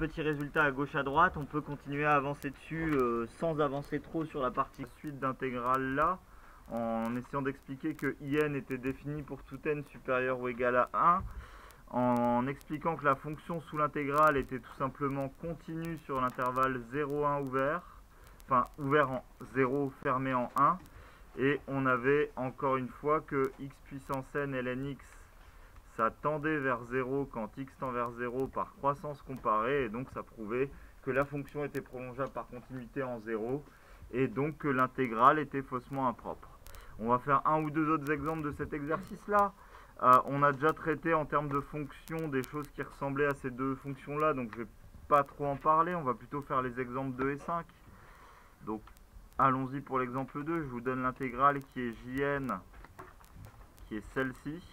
Petit résultat à gauche à droite, on peut continuer à avancer dessus sans avancer trop sur la partie suite d'intégrale là, en essayant d'expliquer que IN était défini pour tout n supérieur ou égal à 1, en expliquant que la fonction sous l'intégrale était tout simplement continue sur l'intervalle 0,1 ouvert, enfin ouvert en 0, fermé en 1, et on avait encore une fois que x puissance n ln x ça tendait vers 0 quand x tend vers 0 par croissance comparée, et donc ça prouvait que la fonction était prolongeable par continuité en 0, et donc que l'intégrale était faussement impropre. On va faire un ou deux autres exemples de cet exercice-là. On a déjà traité en termes de fonctions des choses qui ressemblaient à ces deux fonctions-là, donc je ne vais pas trop en parler, on va plutôt faire les exemples 2 et 5. Donc allons-y pour l'exemple 2, je vous donne l'intégrale qui est Jn, qui est celle-ci.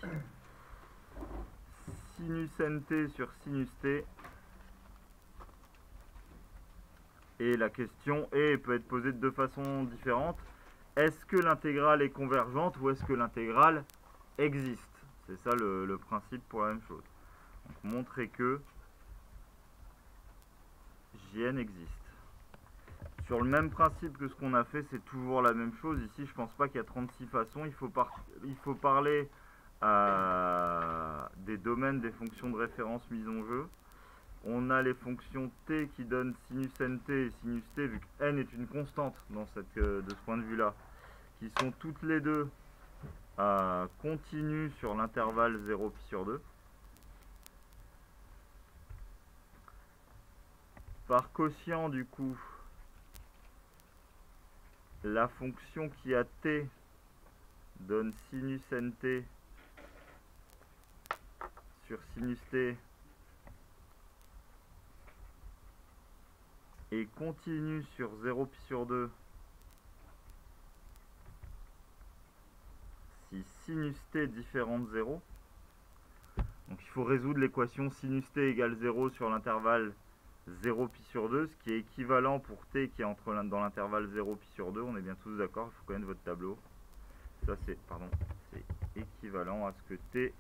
Sinus nt sur sinus t, et la question peut être posée de deux façons différentes. Est-ce que l'intégrale est convergente ou est-ce que l'intégrale existe? C'est ça le principe pour la même chose. Donc montrer que Jn existe. Sur le même principe que ce qu'on a fait, c'est toujours la même chose. Ici, je pense pas qu'il y a 36 façons. Il faut parler des domaines des fonctions de référence mises en jeu. On a les fonctions t qui donnent sinus nt et sinus t, vu que n est une constante dans de ce point de vue là, qui sont toutes les deux continues sur l'intervalle 0 pi sur 2. Par quotient, du coup, la fonction qui a t donne sinus nt sur sinus t et continue sur 0 pi sur 2 si sinus t différent de 0. Donc il faut résoudre l'équation sinus t égale 0 sur l'intervalle 0 pi sur 2, ce qui est équivalent pour t qui est dans l'intervalle 0 pi sur 2. On est bien tous d'accord, il faut connaître votre tableau. Ça c'est équivalent à ce que t,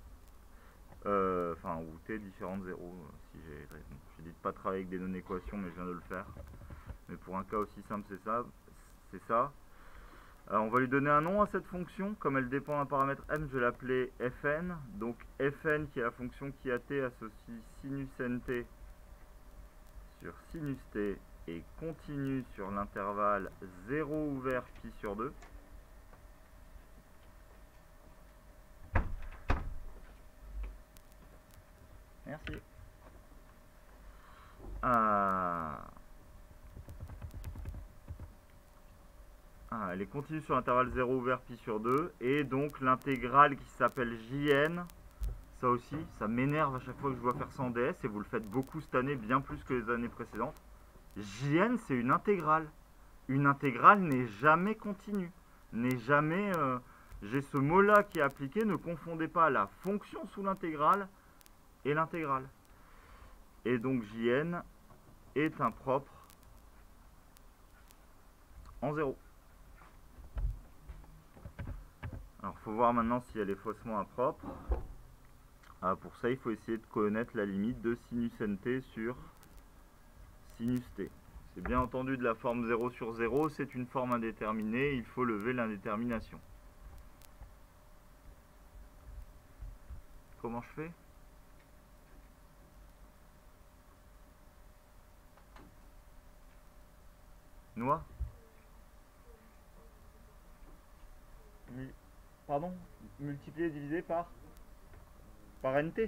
ou t différent de 0. Si j'ai dit de pas travailler avec des non-équations, mais je viens de le faire. Mais pour un cas aussi simple, c'est ça. On va lui donner un nom à cette fonction. Comme elle dépend d'un paramètre m, je vais l'appeler fn. Donc fn, qui est la fonction qui a t, associe sinus nt sur sinus t et continue sur l'intervalle 0 ouvert pi sur 2. Merci. Elle est continue sur l'intervalle 0 ouvert pi sur 2. Et donc l'intégrale qui s'appelle Jn, ça aussi, ça m'énerve à chaque fois que je dois faire ça en DS, et vous le faites beaucoup cette année, bien plus que les années précédentes. Jn, c'est une intégrale. Une intégrale n'est jamais continue. N'est jamais... j'ai ce mot-là qui est appliqué, ne confondez pas la fonction sous l'intégrale et l'intégrale. Et donc Jn est impropre en 0. Alors il faut voir maintenant si elle est faussement impropre. Pour ça, il faut essayer de connaître la limite de sinus nt sur sinus t. C'est bien entendu de la forme 0 sur 0, c'est une forme indéterminée, il faut lever l'indétermination. Comment je fais? Noix? Pardon? Multiplié divisé par nt?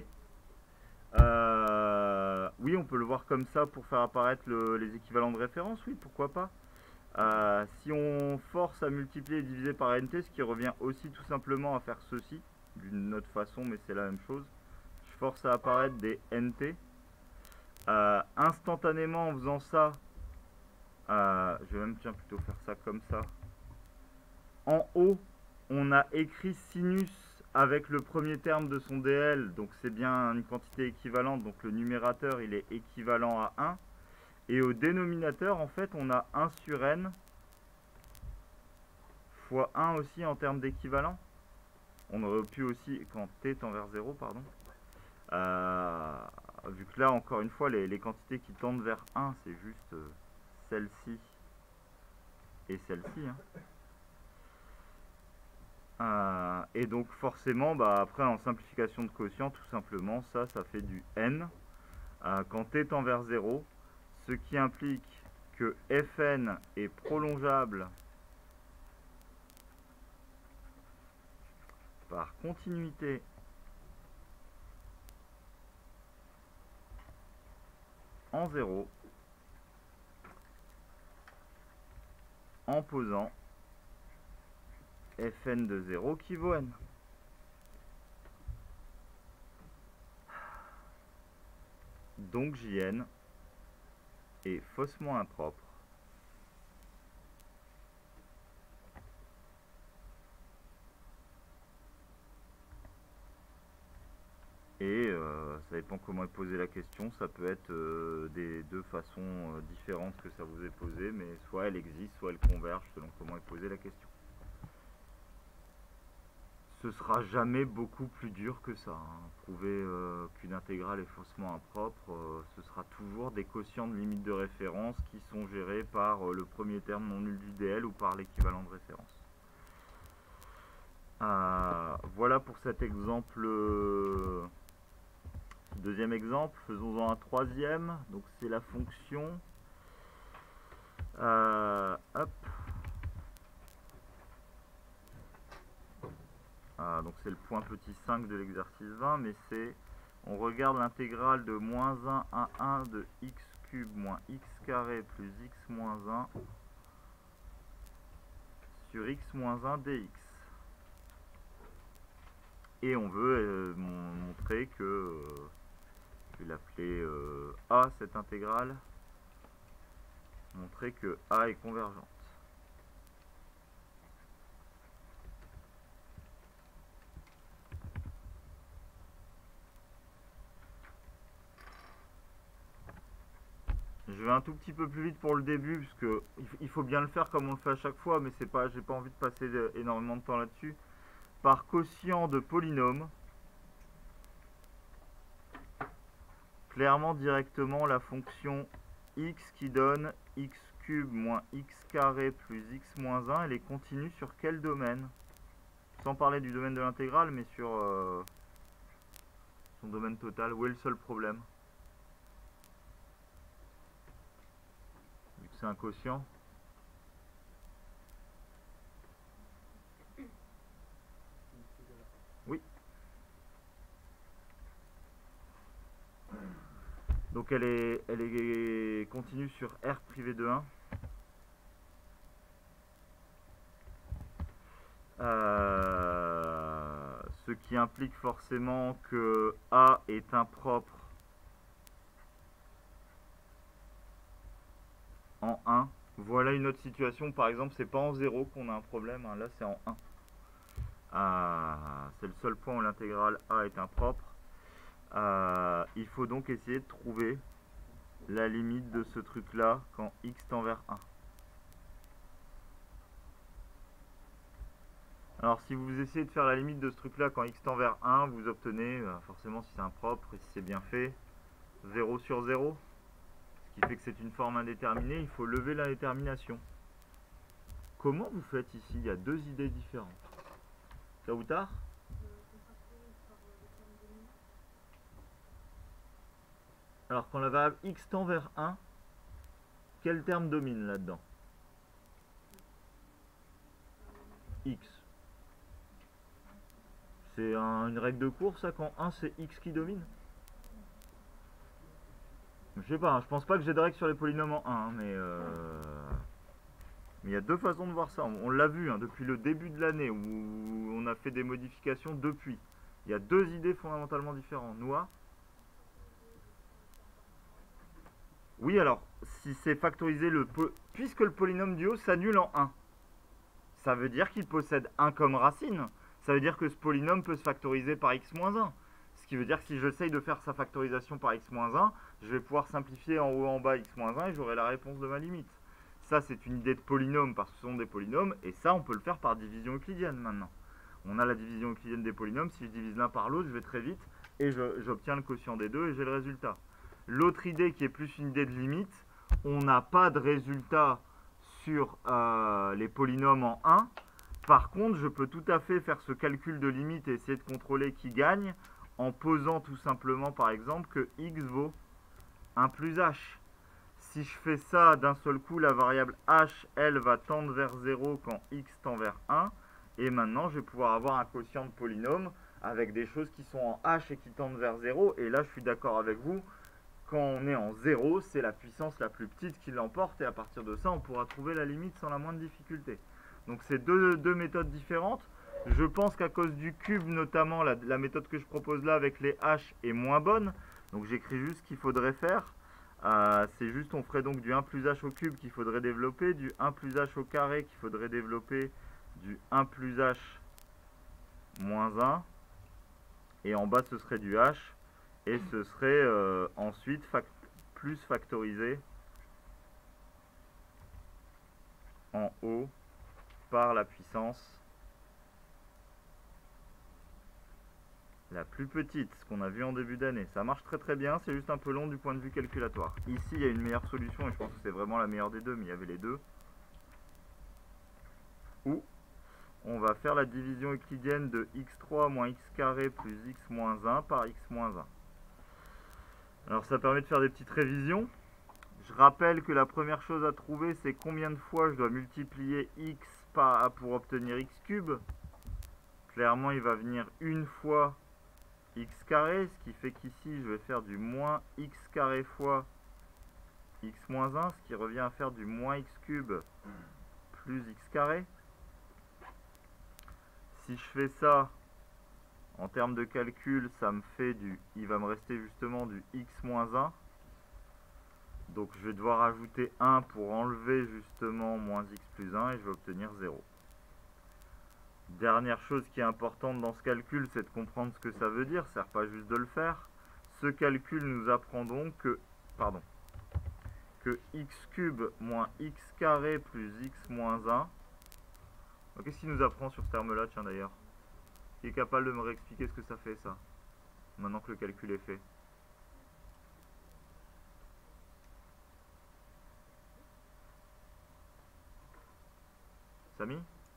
Oui, on peut le voir comme ça pour faire apparaître les équivalents de référence, oui, pourquoi pas. Si on force à multiplier et diviser par nt, ce qui revient aussi tout simplement à faire ceci, d'une autre façon, mais c'est la même chose. Je force à apparaître des nt. Instantanément en faisant ça, je vais même plutôt faire ça comme ça. En haut, on a écrit sinus avec le premier terme de son dl, donc c'est bien une quantité équivalente, donc le numérateur il est équivalent à 1. Et au dénominateur, en fait, on a 1 sur n fois 1 aussi en termes d'équivalent. On aurait pu aussi, quand t tend vers 0, pardon. vu que là, encore une fois, les quantités qui tendent vers 1, c'est juste celle-ci et celle-ci. Et donc forcément, bah, après en simplification de quotient, tout simplement, ça fait du n quand t tend vers 0, ce qui implique que fn est prolongeable par continuité en 0 en posant fn de 0 qui vaut n. Donc Jn est faussement impropre et ça dépend comment est posée la question, ça peut être des deux façons différentes que ça vous est posé, mais soit elle existe, soit elle converge selon comment est posée la question. Ce sera jamais beaucoup plus dur que ça. Prouver qu'une intégrale est faussement impropre, ce sera toujours des quotients de limite de référence qui sont gérés par le premier terme non nul du DL ou par l'équivalent de référence. Voilà pour cet exemple. Deuxième exemple, faisons-en un troisième. Donc c'est la fonction. Hop. Donc c'est le point petit 5 de l'exercice 20, mais c'est, on regarde l'intégrale de moins 1 à 1 de x cube moins x carré plus x moins 1 sur x moins 1 dx. Et on veut montrer que, je vais l'appeler A, cette intégrale, montrer que A est convergente. Je vais un tout petit peu plus vite pour le début, parce que il faut bien le faire comme on le fait à chaque fois, mais c'est pas, j'ai pas envie de passer énormément de temps là-dessus. Par quotient de polynôme, clairement directement la fonction x qui donne x cube moins x carré plus x moins 1, elle est continue sur quel domaine? Sans parler du domaine de l'intégrale, mais sur son domaine total. Où est le seul problème? Vu que c'est un quotient. Oui. Donc elle est continue sur R privé de 1. Ce qui implique forcément que A est impropre en 1. Voilà une autre situation, par exemple, c'est pas en 0 qu'on a un problème, hein, là c'est en 1. C'est le seul point où l'intégrale A est impropre. Il faut donc essayer de trouver la limite de ce truc là quand x tend vers 1. Alors si vous essayez de faire la limite de ce truc là quand x tend vers 1, vous obtenez, forcément si c'est impropre et si c'est bien fait, 0 sur 0. Ce qui fait que c'est une forme indéterminée, il faut lever l'indétermination. Comment vous faites ici? Il y a deux idées différentes. Ça vous tard? Alors quand la variable x tend vers 1, quel terme domine là-dedans? X. C'est une règle de course ça, quand 1 c'est x qui domine? Je sais pas, hein, je pense pas que j'ai de règle sur les polynômes en 1, mais il y a deux façons de voir ça. On l'a vu hein, depuis le début de l'année où on a fait des modifications depuis. Il y a deux idées fondamentalement différentes. Noah? Oui, alors, si c'est factorisé, puisque le polynôme du haut s'annule en 1, ça veut dire qu'il possède 1 comme racine. Ça veut dire que ce polynôme peut se factoriser par x-1. Ce qui veut dire que si j'essaye de faire sa factorisation par x-1, je vais pouvoir simplifier en haut et en bas x-1 et j'aurai la réponse de ma limite. Ça, c'est une idée de polynôme parce que ce sont des polynômes. Et ça, on peut le faire par division euclidienne maintenant. On a la division euclidienne des polynômes. Si je divise l'un par l'autre, je vais très vite. et j'obtiens le quotient des deux et j'ai le résultat. L'autre idée qui est plus une idée de limite, on n'a pas de résultat sur les polynômes en 1. Par contre, je peux tout à fait faire ce calcul de limite et essayer de contrôler qui gagne en posant tout simplement par exemple que x vaut 1 plus h. Si je fais ça d'un seul coup, la variable h, elle, va tendre vers 0 quand x tend vers 1. Et maintenant, je vais pouvoir avoir un quotient de polynôme avec des choses qui sont en h et qui tendent vers 0. Et là, je suis d'accord avec vous, quand on est en 0, c'est la puissance la plus petite qui l'emporte. Et à partir de ça, on pourra trouver la limite sans la moindre difficulté. Donc c'est deux méthodes différentes. Je pense qu'à cause du cube, notamment, la méthode que je propose là avec les h est moins bonne. Donc j'écris juste ce qu'il faudrait faire. C'est juste, on ferait donc du 1 plus h au cube qu'il faudrait développer, du 1 plus h au carré qu'il faudrait développer, du 1 plus h moins 1. Et en bas, ce serait du h. Et ce serait ensuite plus factorisé en haut par la puissance la plus petite, ce qu'on a vu en début d'année. Ça marche très très bien, c'est juste un peu long du point de vue calculatoire. Ici, il y a une meilleure solution et je pense que c'est vraiment la meilleure des deux, mais il y avait les deux. Où on va faire la division euclidienne de x3 moins x carré plus x moins 1 par x moins 1. Alors ça permet de faire des petites révisions. Je rappelle que la première chose à trouver, c'est combien de fois je dois multiplier x pour obtenir x cube. Clairement, il va venir une fois x carré, ce qui fait qu'ici, je vais faire du moins x carré fois x moins 1, ce qui revient à faire du moins x cube plus x carré. Si je fais ça, en termes de calcul, ça me fait il va me rester justement du x moins 1. Donc je vais devoir ajouter 1 pour enlever justement moins x plus 1 et je vais obtenir 0. Dernière chose qui est importante dans ce calcul, c'est de comprendre ce que ça veut dire. Ça ne sert pas juste de le faire. Ce calcul nous apprend donc que x cube moins x carré plus x moins 1. Qu'est-ce qu'il nous apprend sur ce terme-là, tiens d'ailleurs? Qui est capable de me réexpliquer ce que ça fait, ça, maintenant que le calcul est fait? Samy?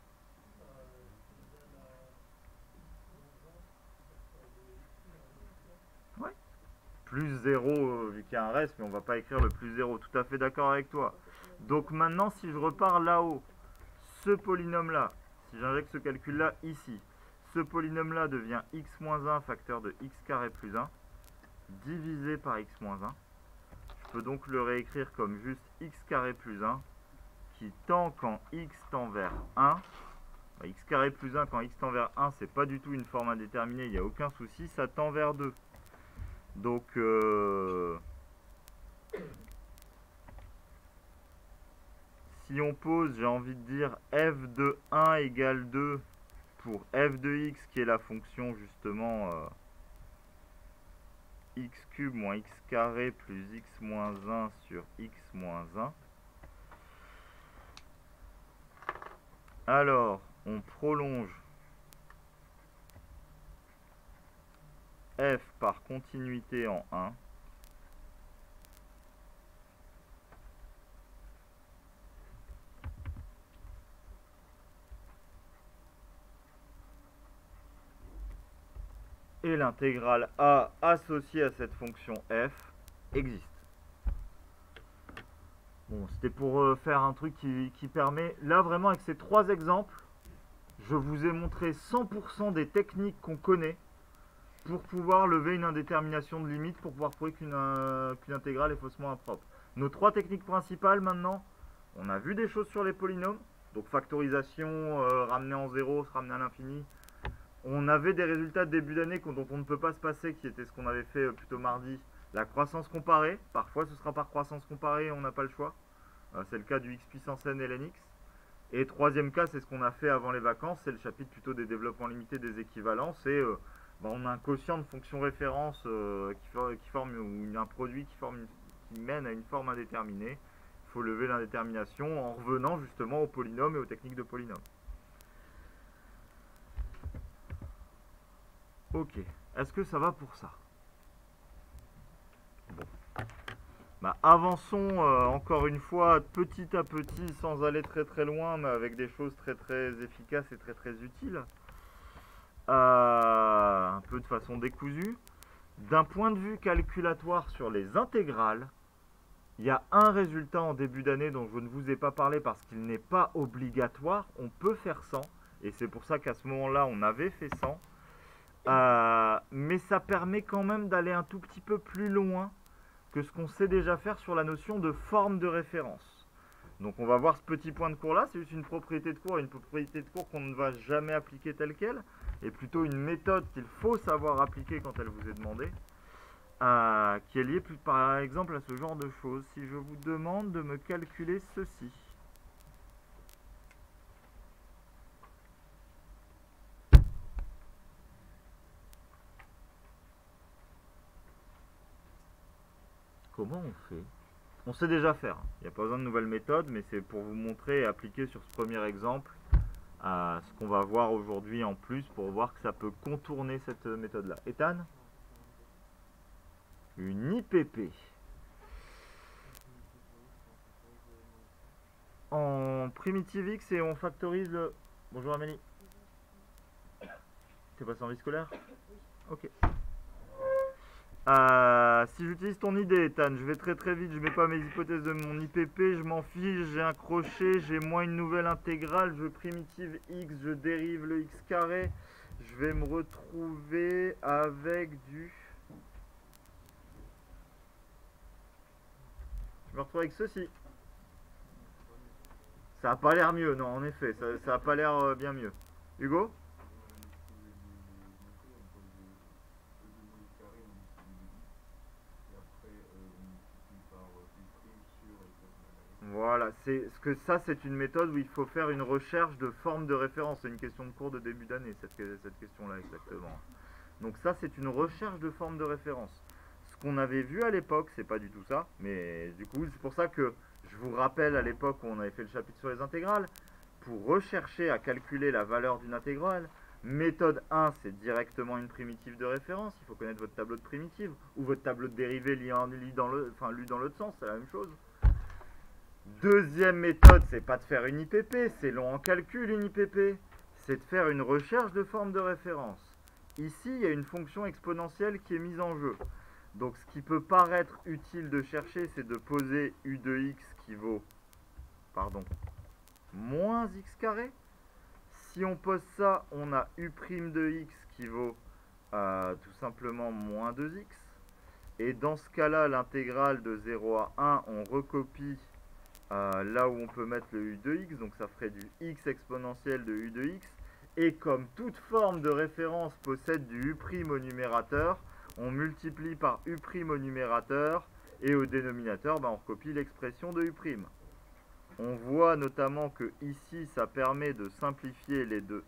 Ouais. Plus 0, vu qu'il y a un reste, mais on va pas écrire le plus 0. Tout à fait d'accord avec toi. Donc maintenant, si je repars là-haut, ce polynôme-là, si j'injecte ce calcul-là ici, ce polynôme-là devient x moins 1 facteur de x carré plus 1, divisé par x moins 1. Je peux donc le réécrire comme juste x carré plus 1, qui tend quand x tend vers 1. X carré plus 1 quand x tend vers 1, c'est pas du tout une forme indéterminée, il n'y a aucun souci, ça tend vers 2. Donc, si on pose, j'ai envie de dire f de 1 égale 2 pour f de x, qui est la fonction justement x cube moins x carré plus x moins 1 sur x moins 1. Alors, on prolonge f par continuité en 1. Et l'intégrale a associée à cette fonction f existe. Bon, c'était pour faire un truc qui permet... Là, vraiment, avec ces trois exemples, je vous ai montré 100% des techniques qu'on connaît pour pouvoir lever une indétermination de limite, pour pouvoir prouver qu'une intégrale est faussement impropre. Nos trois techniques principales, maintenant, on a vu des choses sur les polynômes, donc factorisation, ramener en zéro, se ramener à l'infini. On avait des résultats de début d'année dont on ne peut pas se passer, qui était ce qu'on avait fait plutôt mardi, la croissance comparée. Parfois, ce sera par croissance comparée, on n'a pas le choix. C'est le cas du x puissance n et ln x. Et troisième cas, c'est ce qu'on a fait avant les vacances, c'est le chapitre plutôt des développements limités des équivalences. Et on a un quotient de fonction référence qui forme, ou un produit qui mène à une forme indéterminée. Il faut lever l'indétermination en revenant justement aux polynômes et aux techniques de polynômes. Ok. Est-ce que ça va pour ça? Bon. Bah, avançons encore une fois petit à petit sans aller très très loin mais avec des choses très très efficaces et très très utiles. Un peu de façon décousue. D'un point de vue calculatoire sur les intégrales, il y a un résultat en début d'année dont je ne vous ai pas parlé parce qu'il n'est pas obligatoire. On peut faire 100 et c'est pour ça qu'à ce moment-là on avait fait 100. Mais ça permet quand même d'aller un tout petit peu plus loin que ce qu'on sait déjà faire sur la notion de forme de référence. Donc on va voir ce petit point de cours là, c'est juste une propriété de cours, une propriété de cours qu'on ne va jamais appliquer telle quelle, et plutôt une méthode qu'il faut savoir appliquer quand elle vous est demandée, qui est liée plus, par exemple à ce genre de choses. Si je vous demande de me calculer ceci. Comment on fait? On sait déjà faire, il n'y a pas besoin de nouvelles méthodes, mais c'est pour vous montrer et appliquer sur ce premier exemple ce qu'on va voir aujourd'hui en plus pour voir que ça peut contourner cette méthode-là. Ethan? Une IPP. En primitive X et on factorise le... Bonjour Amélie. T'es passé en vie scolaire? Ok. Si j'utilise ton idée, Ethan, je vais très très vite, je mets pas mes hypothèses de mon IPP, je m'en fiche, j'ai un crochet, j'ai moi une nouvelle intégrale, je primitive X, je dérive le X carré, je vais me retrouver avec du... Je me retrouve avec ceci. Ça a pas l'air mieux, non, en effet, ça a pas l'air bien mieux. Hugo? Voilà, c'est une méthode où il faut faire une recherche de forme de référence. C'est une question de cours de début d'année, cette question-là exactement. Donc ça, c'est une recherche de forme de référence. Ce qu'on avait vu à l'époque, c'est pas du tout ça, mais du coup, c'est pour ça que je vous rappelle à l'époque où on avait fait le chapitre sur les intégrales, pour rechercher à calculer la valeur d'une intégrale, méthode 1, c'est directement une primitive de référence, il faut connaître votre tableau de primitive, ou votre tableau de dérivée lu dans l'autre sens, c'est la même chose. Deuxième méthode, c'est pas de faire une IPP, c'est long en calcul une IPP, c'est de faire une recherche de forme de référence. Ici, il y a une fonction exponentielle qui est mise en jeu. Donc ce qui peut paraître utile de chercher, c'est de poser u de x qui vaut, pardon, moins x carré. Si on pose ça, on a u' de x qui vaut tout simplement moins 2x. Et dans ce cas-là, l'intégrale de 0 à 1, on recopie là où on peut mettre le u de x, donc ça ferait du x exponentiel de u de x. Et comme toute forme de référence possède du u' au numérateur, on multiplie par u' au numérateur, et au dénominateur, on recopie l'expression de u'. On voit notamment que ici, ça permet de simplifier les deux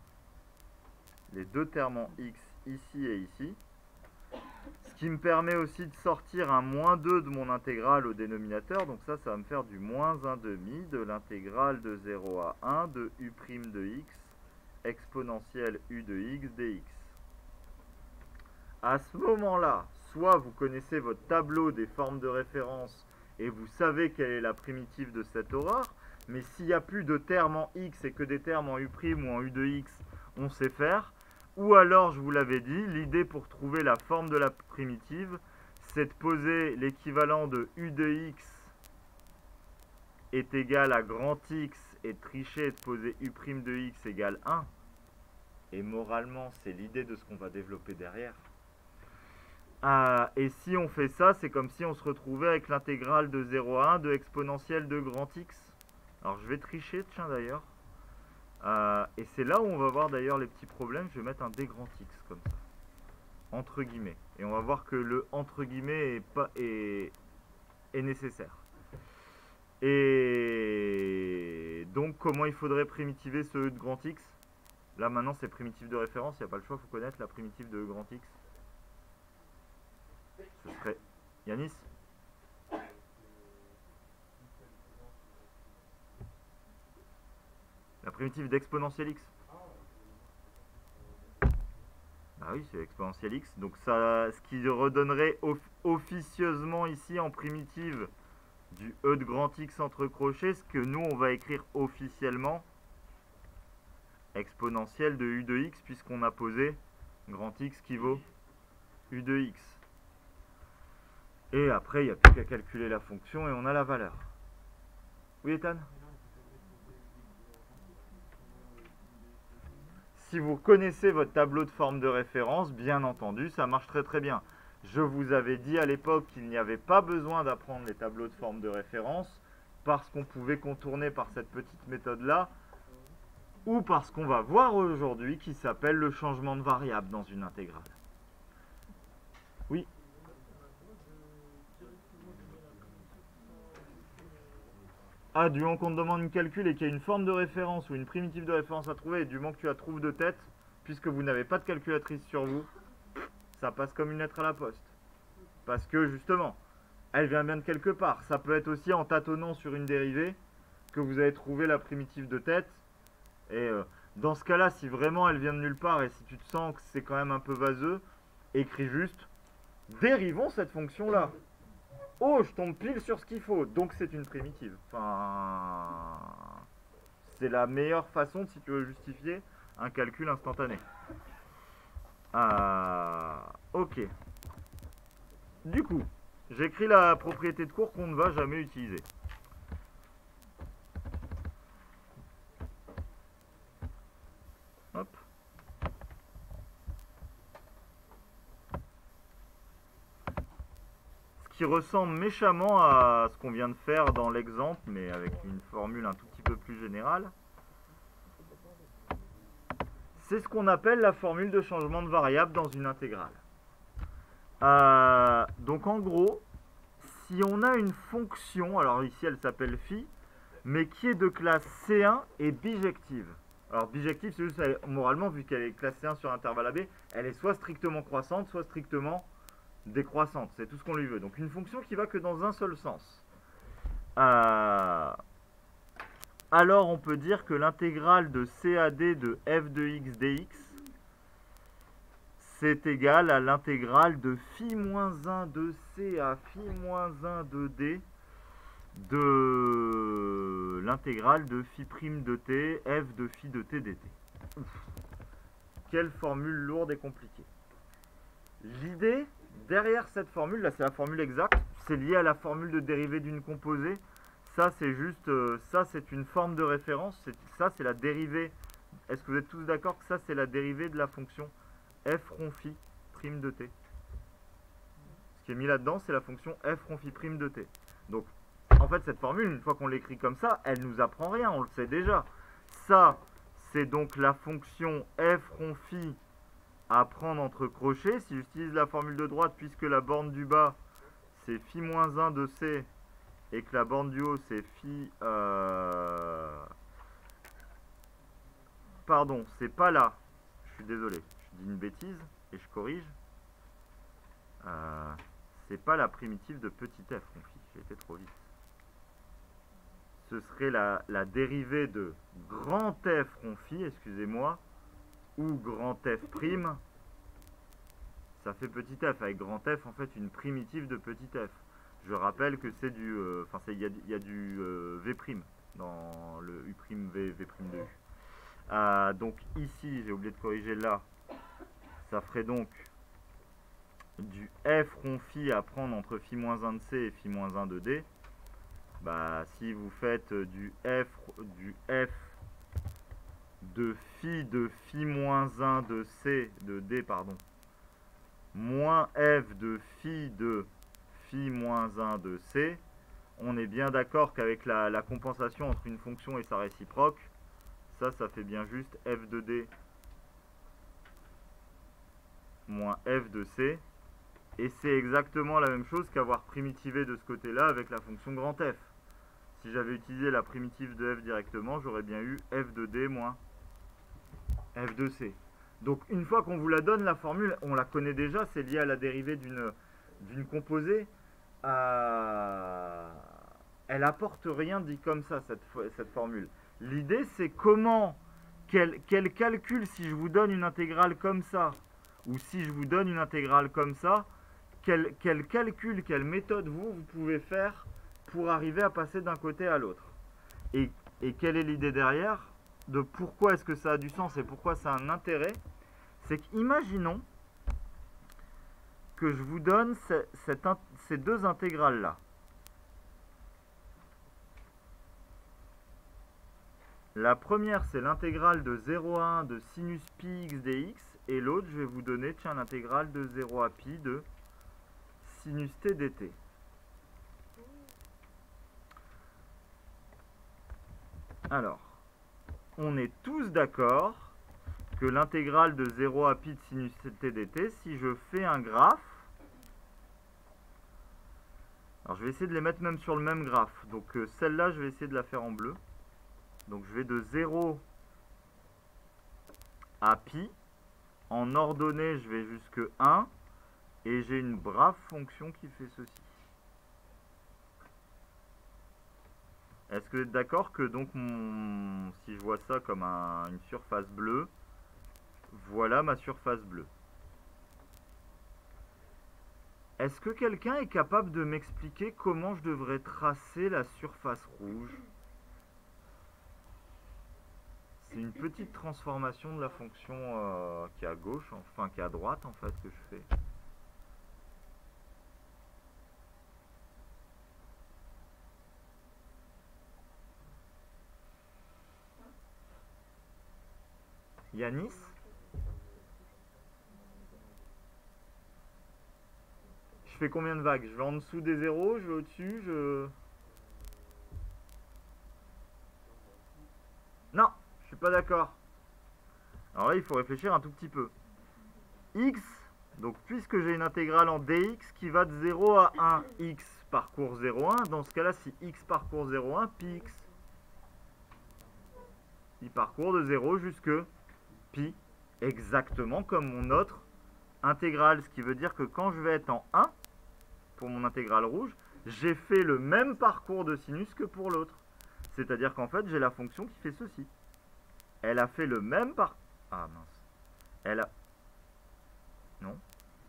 termes en x, ici et ici. Ce qui me permet aussi de sortir un moins 2 de mon intégrale au dénominateur. Donc ça va me faire du moins 1 demi de l'intégrale de 0 à 1 de u' de x exponentielle u de x dx. À ce moment-là, soit vous connaissez votre tableau des formes de référence et vous savez quelle est la primitive de cette horreur, mais s'il n'y a plus de termes en x et que des termes en u' ou en u de x, on sait faire. Ou alors, je vous l'avais dit, l'idée pour trouver la forme de la primitive, c'est de poser l'équivalent de u de x est égal à grand X et de tricher et de poser u' de x égale 1. Et moralement, c'est l'idée de ce qu'on va développer derrière. Et si on fait ça, c'est comme si on se retrouvait avec l'intégrale de 0 à 1 de exponentielle de grand X. Alors je vais tricher, tiens d'ailleurs. Et c'est là où on va voir d'ailleurs les petits problèmes. Je vais mettre un d grand X comme ça. Entre guillemets. Et on va voir que le entre guillemets est nécessaire. Et donc comment il faudrait primitiver ce E de grand X? Là maintenant c'est primitive de référence, il n'y a pas le choix, il faut connaître la primitive de E grand X. Ce serait Yanis. La primitive d'exponentielle x. Ah oui, c'est exponentielle x. Donc ça, ce qui redonnerait officieusement ici en primitive du e de grand X entre crochets, ce que nous on va écrire officiellement exponentielle de u de x, puisqu'on a posé grand X qui vaut u de x. Et après, il n'y a plus qu'à calculer la fonction et on a la valeur. Oui, Ethan? Si vous connaissez votre tableau de forme de référence, bien entendu, ça marche très très bien. Je vous avais dit à l'époque qu'il n'y avait pas besoin d'apprendre les tableaux de forme de référence parce qu'on pouvait contourner par cette petite méthode-là ou parce qu'on va voir aujourd'hui qui s'appelle le changement de variable dans une intégrale. Oui. Ah, du moment qu'on te demande une calcul et qu'il y a une forme de référence ou une primitive de référence à trouver, et du moment que tu la trouves de tête, puisque vous n'avez pas de calculatrice sur vous, ça passe comme une lettre à la poste. Parce que justement, elle vient bien de quelque part. Ça peut être aussi en tâtonnant sur une dérivée que vous avez trouvé la primitive de tête. Et dans ce cas-là, si vraiment elle vient de nulle part et si tu te sens que c'est quand même un peu vaseux, écris juste « Dérivons cette fonction-là ». Oh, je tombe pile sur ce qu'il faut, donc c'est une primitive. Enfin, c'est la meilleure façon si tu veux justifier un calcul instantané. Ok. Du coup, j'écris la propriété de cours qu'on ne va jamais utiliser. Hop. Ce qui ressemble méchamment à ce qu'on vient de faire dans l'exemple, mais avec une formule un tout petit peu plus générale. C'est ce qu'on appelle la formule de changement de variable dans une intégrale. Donc en gros, si on a une fonction, alors ici elle s'appelle phi, mais qui est de classe C1 et bijective. Alors bijective, c'est juste, moralement, vu qu'elle est classe C1 sur intervalle AB, elle est soit strictement croissante, soit strictement décroissante. C'est tout ce qu'on lui veut. Donc une fonction qui va que dans un seul sens. Alors on peut dire que l'intégrale de CAD de f de x dx, c'est égal à l'intégrale de phi-1 de c à phi-1 de d de l'intégrale de phi' de t, f de phi de t dt. Ouf. Quelle formule lourde et compliquée. L'idée derrière cette formule, là c'est la formule exacte, c'est lié à la formule de dérivée d'une composée. Ça c'est juste, ça c'est une forme de référence, ça c'est la dérivée. Est-ce que vous êtes tous d'accord que ça c'est la dérivée de la fonction f rond phi prime de t? Ce qui est mis là-dedans c'est la fonction f rond phi prime de t. Donc en fait cette formule, une fois qu'on l'écrit comme ça, elle nous apprend rien, on le sait déjà. Ça c'est donc la fonction f rond phi à prendre entre crochets. Si j'utilise la formule de droite, puisque la borne du bas c'est phi-1 de c et que la borne du haut c'est phi... Pardon, c'est pas là. Je suis désolé, je dis une bêtise et je corrige. C'est pas la primitive de petit f rond phi, j'ai été trop vite. Ce serait la dérivée de grand f rond phi, excusez-moi, ou grand f prime. Ça fait petit f, avec grand f en fait une primitive de petit f. Je rappelle que c'est du... Enfin, il y a du v' dans le u'v, v' de u. Donc ici, j'ai oublié de corriger là, ça ferait donc du f rond phi à prendre entre phi-1 de c et phi-1 de d. Bah, si vous faites du f de phi-1 de c, de d, pardon, moins f de phi-1 de c, on est bien d'accord qu'avec la compensation entre une fonction et sa réciproque, ça fait bien juste f de d moins f de c. Et c'est exactement la même chose qu'avoir primitivé de ce côté-là avec la fonction grand f. Si j'avais utilisé la primitive de f directement, j'aurais bien eu f de d moins f de c. Donc une fois qu'on vous la donne, la formule, on la connaît déjà, c'est lié à la dérivée d'une composée. Elle apporte rien dit comme ça, cette formule. L'idée, c'est comment, quel calcul, si je vous donne une intégrale comme ça, ou si je vous donne une intégrale comme ça, quel calcul, quelle méthode vous pouvez faire pour arriver à passer d'un côté à l'autre. Et quelle est l'idée derrière de pourquoi est-ce que ça a du sens et pourquoi ça a un intérêt? C'est qu'imaginons que je vous donne ces deux intégrales-là. La première, c'est l'intégrale de 0 à 1 de sinus pi x dx, et l'autre, je vais vous donner, tiens, l'intégrale de 0 à pi de sinus t dt. Alors, on est tous d'accord que l'intégrale de 0 à pi de sinus t dt, si je fais un graphe, alors je vais essayer de les mettre même sur le même graphe, donc celle-là, je vais essayer de la faire en bleu. Donc je vais de 0 à pi, en ordonnée, je vais jusque 1, et j'ai une brave fonction qui fait ceci. Est-ce que vous êtes d'accord que donc, si je vois ça comme une surface bleue, voilà ma surface bleue. Est-ce que quelqu'un est capable de m'expliquer comment je devrais tracer la surface rouge? C'est une petite transformation de la fonction qui est à gauche, enfin qui est à droite en fait, que je fais. Yanis? Je fais combien de vagues? Je vais en dessous des zéros, je vais au-dessus, Non, je suis pas d'accord. Alors là, il faut réfléchir un tout petit peu. X, donc puisque j'ai une intégrale en dx qui va de 0 à 1, x parcourt 0,1, dans ce cas-là, si x parcourt 0,1, pi x. Il parcourt de 0 jusque pi, exactement comme mon autre intégrale, ce qui veut dire que quand je vais être en 1, pour mon intégrale rouge, j'ai fait le même parcours de sinus que pour l'autre. C'est-à-dire qu'en fait, j'ai la fonction qui fait ceci. Elle a fait le même parcours. Ah mince. Non.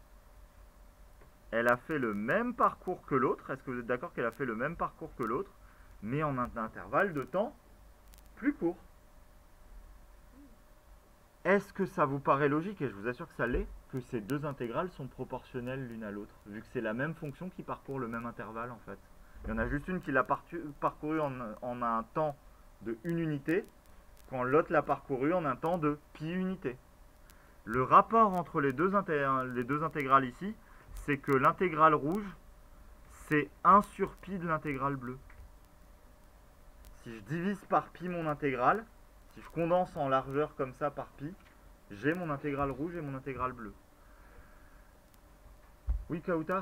Elle a fait le même parcours que l'autre. Est-ce que vous êtes d'accord qu'elle a fait le même parcours que l'autre, mais en un intervalle de temps plus court? Est-ce que ça vous paraît logique, et je vous assure que ça l'est, que ces deux intégrales sont proportionnelles l'une à l'autre, vu que c'est la même fonction qui parcourt le même intervalle en fait? Il y en a juste une qui l'a parcouru en un temps de 1 unité, quand l'autre l'a parcouru en un temps de pi unité. Le rapport entre les deux intégrales ici, c'est que l'intégrale rouge, c'est 1 sur pi de l'intégrale bleue. Si je divise par pi mon intégrale, si je condense en largeur comme ça par pi, j'ai mon intégrale rouge et mon intégrale bleue. Oui, Kauta?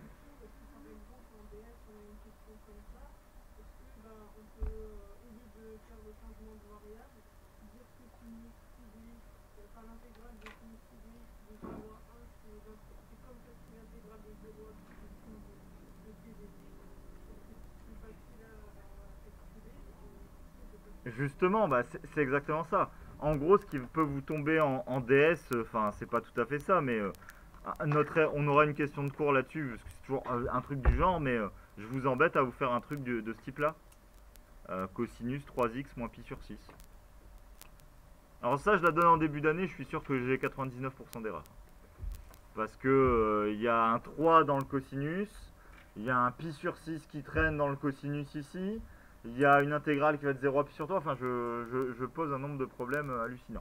Justement, bah, c'est exactement ça. En gros, ce qui peut vous tomber en DS, enfin, c'est pas tout à fait ça, mais on aura une question de cours là-dessus, parce que c'est toujours un truc du genre, mais je vous embête à vous faire un truc de ce type-là. Cosinus 3x moins pi sur 6. Alors ça, je la donne en début d'année, je suis sûr que j'ai 99% d'erreur. Parce que il y a un 3 dans le cosinus, il y a un pi sur 6 qui traîne dans le cosinus ici, il y a une intégrale qui va de 0 à pi sur 3, enfin je pose un nombre de problèmes hallucinants.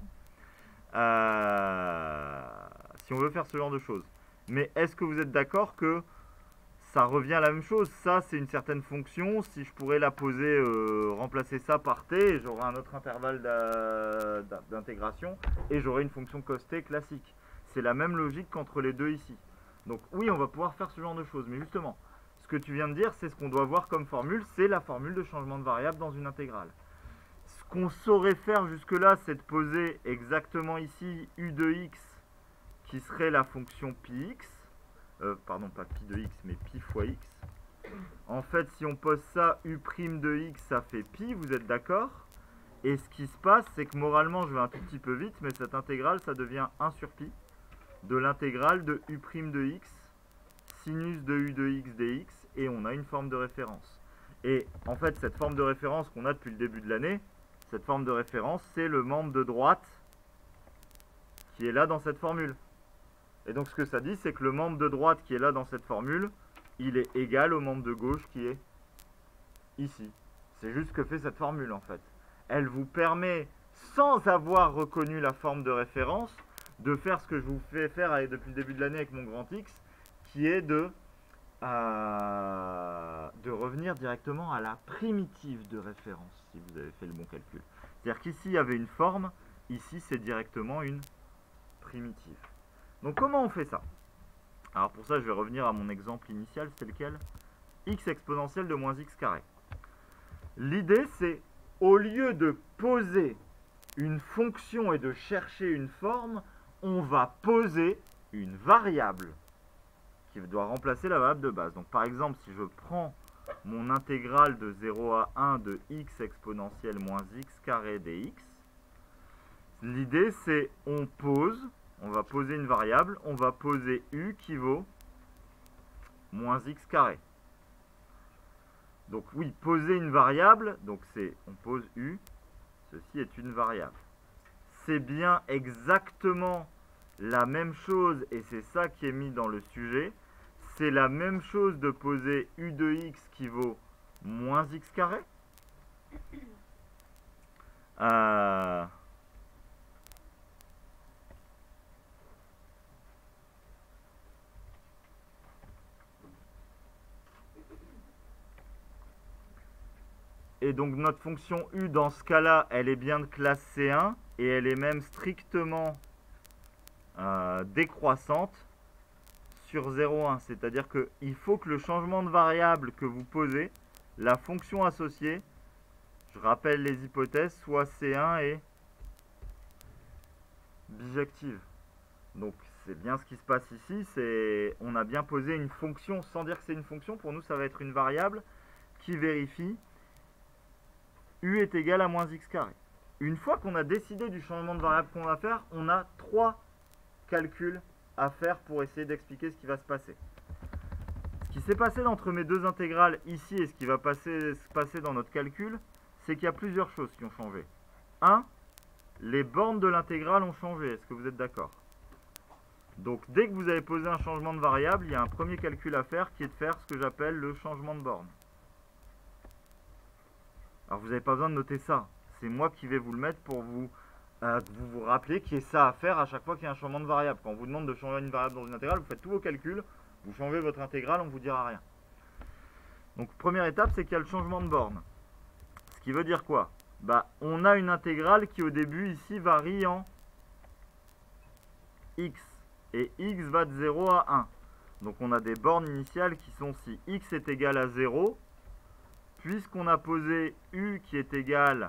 Si on veut faire ce genre de choses. Mais est-ce que vous êtes d'accord que ça revient à la même chose? Ça, c'est une certaine fonction. Si je pourrais la poser, remplacer ça par t, j'aurai un autre intervalle d'intégration et j'aurai une fonction cos t classique. C'est la même logique qu'entre les deux ici. Donc oui, on va pouvoir faire ce genre de choses. Mais justement, ce que tu viens de dire, c'est ce qu'on doit voir comme formule. C'est la formule de changement de variable dans une intégrale. Ce qu'on saurait faire jusque-là, c'est de poser exactement ici u de x, qui serait la fonction pi x. Pardon, pas pi de x, mais pi fois x. En fait, si on pose ça, u' de x, ça fait pi, vous êtes d'accord? Et ce qui se passe, c'est que moralement, je vais un tout petit peu vite, mais cette intégrale, ça devient 1 sur pi. de l'intégrale de u' de x, sinus de u de x dx, et on a une forme de référence. Et en fait, cette forme de référence qu'on a depuis le début de l'année, cette forme de référence, c'est le membre de droite qui est là dans cette formule. Et donc ce que ça dit, c'est que le membre de droite qui est là dans cette formule, il est égal au membre de gauche qui est ici. C'est juste ce que fait cette formule en fait. Elle vous permet, sans avoir reconnu la forme de référence, de faire ce que je vous fais faire depuis le début de l'année avec mon grand X, qui est de revenir directement à la primitive de référence, si vous avez fait le bon calcul. C'est-à-dire qu'ici, il y avait une forme, ici, c'est directement une primitive. Donc, comment on fait ça? Alors, pour ça, je vais revenir à mon exemple initial, c'était lequel? X exponentielle de moins x carré. L'idée, c'est, au lieu de poser une fonction et de chercher une forme, on va poser une variable qui doit remplacer la variable de base. Donc par exemple, si je prends mon intégrale de 0 à 1 de x exponentielle moins x carré dx, l'idée c'est on va poser une variable, on va poser u qui vaut moins x carré. Donc oui, poser une variable, donc c'est on pose u, ceci est une variable. C'est bien exactement la même chose et c'est ça qui est mis dans le sujet. C'est la même chose de poser u de x qui vaut moins x carré. Et donc notre fonction u dans ce cas-là, elle est bien de classe C1 et elle est même strictement décroissante sur 0,1. C'est-à-dire qu'il faut que le changement de variable que vous posez, la fonction associée, je rappelle les hypothèses, soit C1 et bijective. Donc c'est bien ce qui se passe ici, on a bien posé une fonction sans dire que c'est une fonction, pour nous ça va être une variable qui vérifie u est égal à moins x carré. Une fois qu'on a décidé du changement de variable qu'on va faire, on a 3 calculs à faire pour essayer d'expliquer ce qui va se passer. Ce qui s'est passé entre mes deux intégrales ici et ce qui va se passer dans notre calcul, c'est qu'il y a plusieurs choses qui ont changé. 1. Les bornes de l'intégrale ont changé. Est-ce que vous êtes d'accord? Donc dès que vous avez posé un changement de variable, il y a un premier calcul à faire qui est de faire ce que j'appelle le changement de borne. Alors vous n'avez pas besoin de noter ça. C'est moi qui vais vous le mettre pour vous rappeler qu'il y a ça à faire à chaque fois qu'il y a un changement de variable. Quand on vous demande de changer une variable dans une intégrale, vous faites tous vos calculs, vous changez votre intégrale, on ne vous dira rien. Donc première étape, c'est qu'il y a le changement de borne. Ce qui veut dire quoi? Bah, on a une intégrale qui au début ici varie en x. Et x va de 0 à 1. Donc on a des bornes initiales qui sont si x est égal à 0, puisqu'on a posé u qui est égal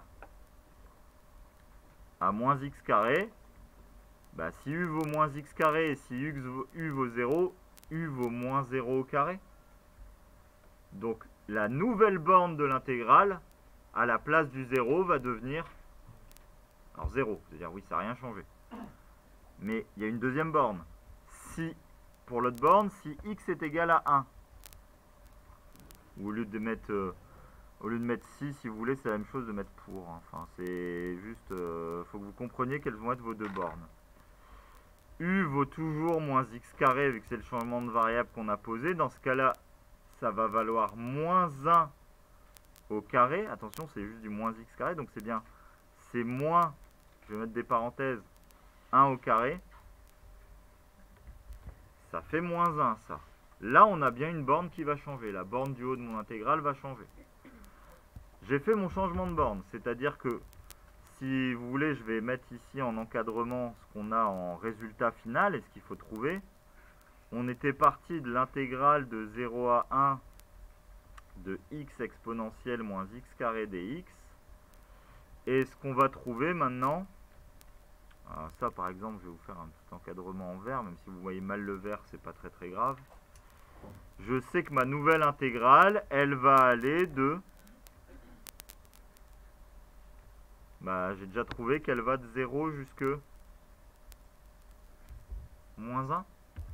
à moins x carré, bah, si u vaut moins x carré et si u vaut 0, u vaut moins 0 au carré. Donc la nouvelle borne de l'intégrale, à la place du 0, va devenir alors 0, c'est-à-dire oui, ça n'a rien changé. Mais il y a une deuxième borne. Si, pour l'autre borne, si x est égal à 1, ou au lieu de mettre 6, si vous voulez, c'est la même chose de mettre pour. Enfin, c'est juste, faut que vous compreniez quelles vont être vos deux bornes. U vaut toujours moins x carré, vu que c'est le changement de variable qu'on a posé. Dans ce cas-là, ça va valoir moins 1 au carré. Attention, c'est juste du moins x carré, donc c'est bien. C'est moins, je vais mettre des parenthèses, 1 au carré. Ça fait moins 1, ça. Là, on a bien une borne qui va changer. La borne du haut de mon intégrale va changer. J'ai fait mon changement de borne, c'est-à-dire que, si vous voulez, je vais mettre ici en encadrement ce qu'on a en résultat final et ce qu'il faut trouver. On était parti de l'intégrale de 0 à 1 de x exponentielle moins x carré dx. Et ce qu'on va trouver maintenant, alors ça par exemple, je vais vous faire un petit encadrement en vert, même si vous voyez mal le vert, c'est pas très très grave. Je sais que ma nouvelle intégrale, elle va aller de... Bah, j'ai déjà trouvé qu'elle va de 0 jusque moins 1.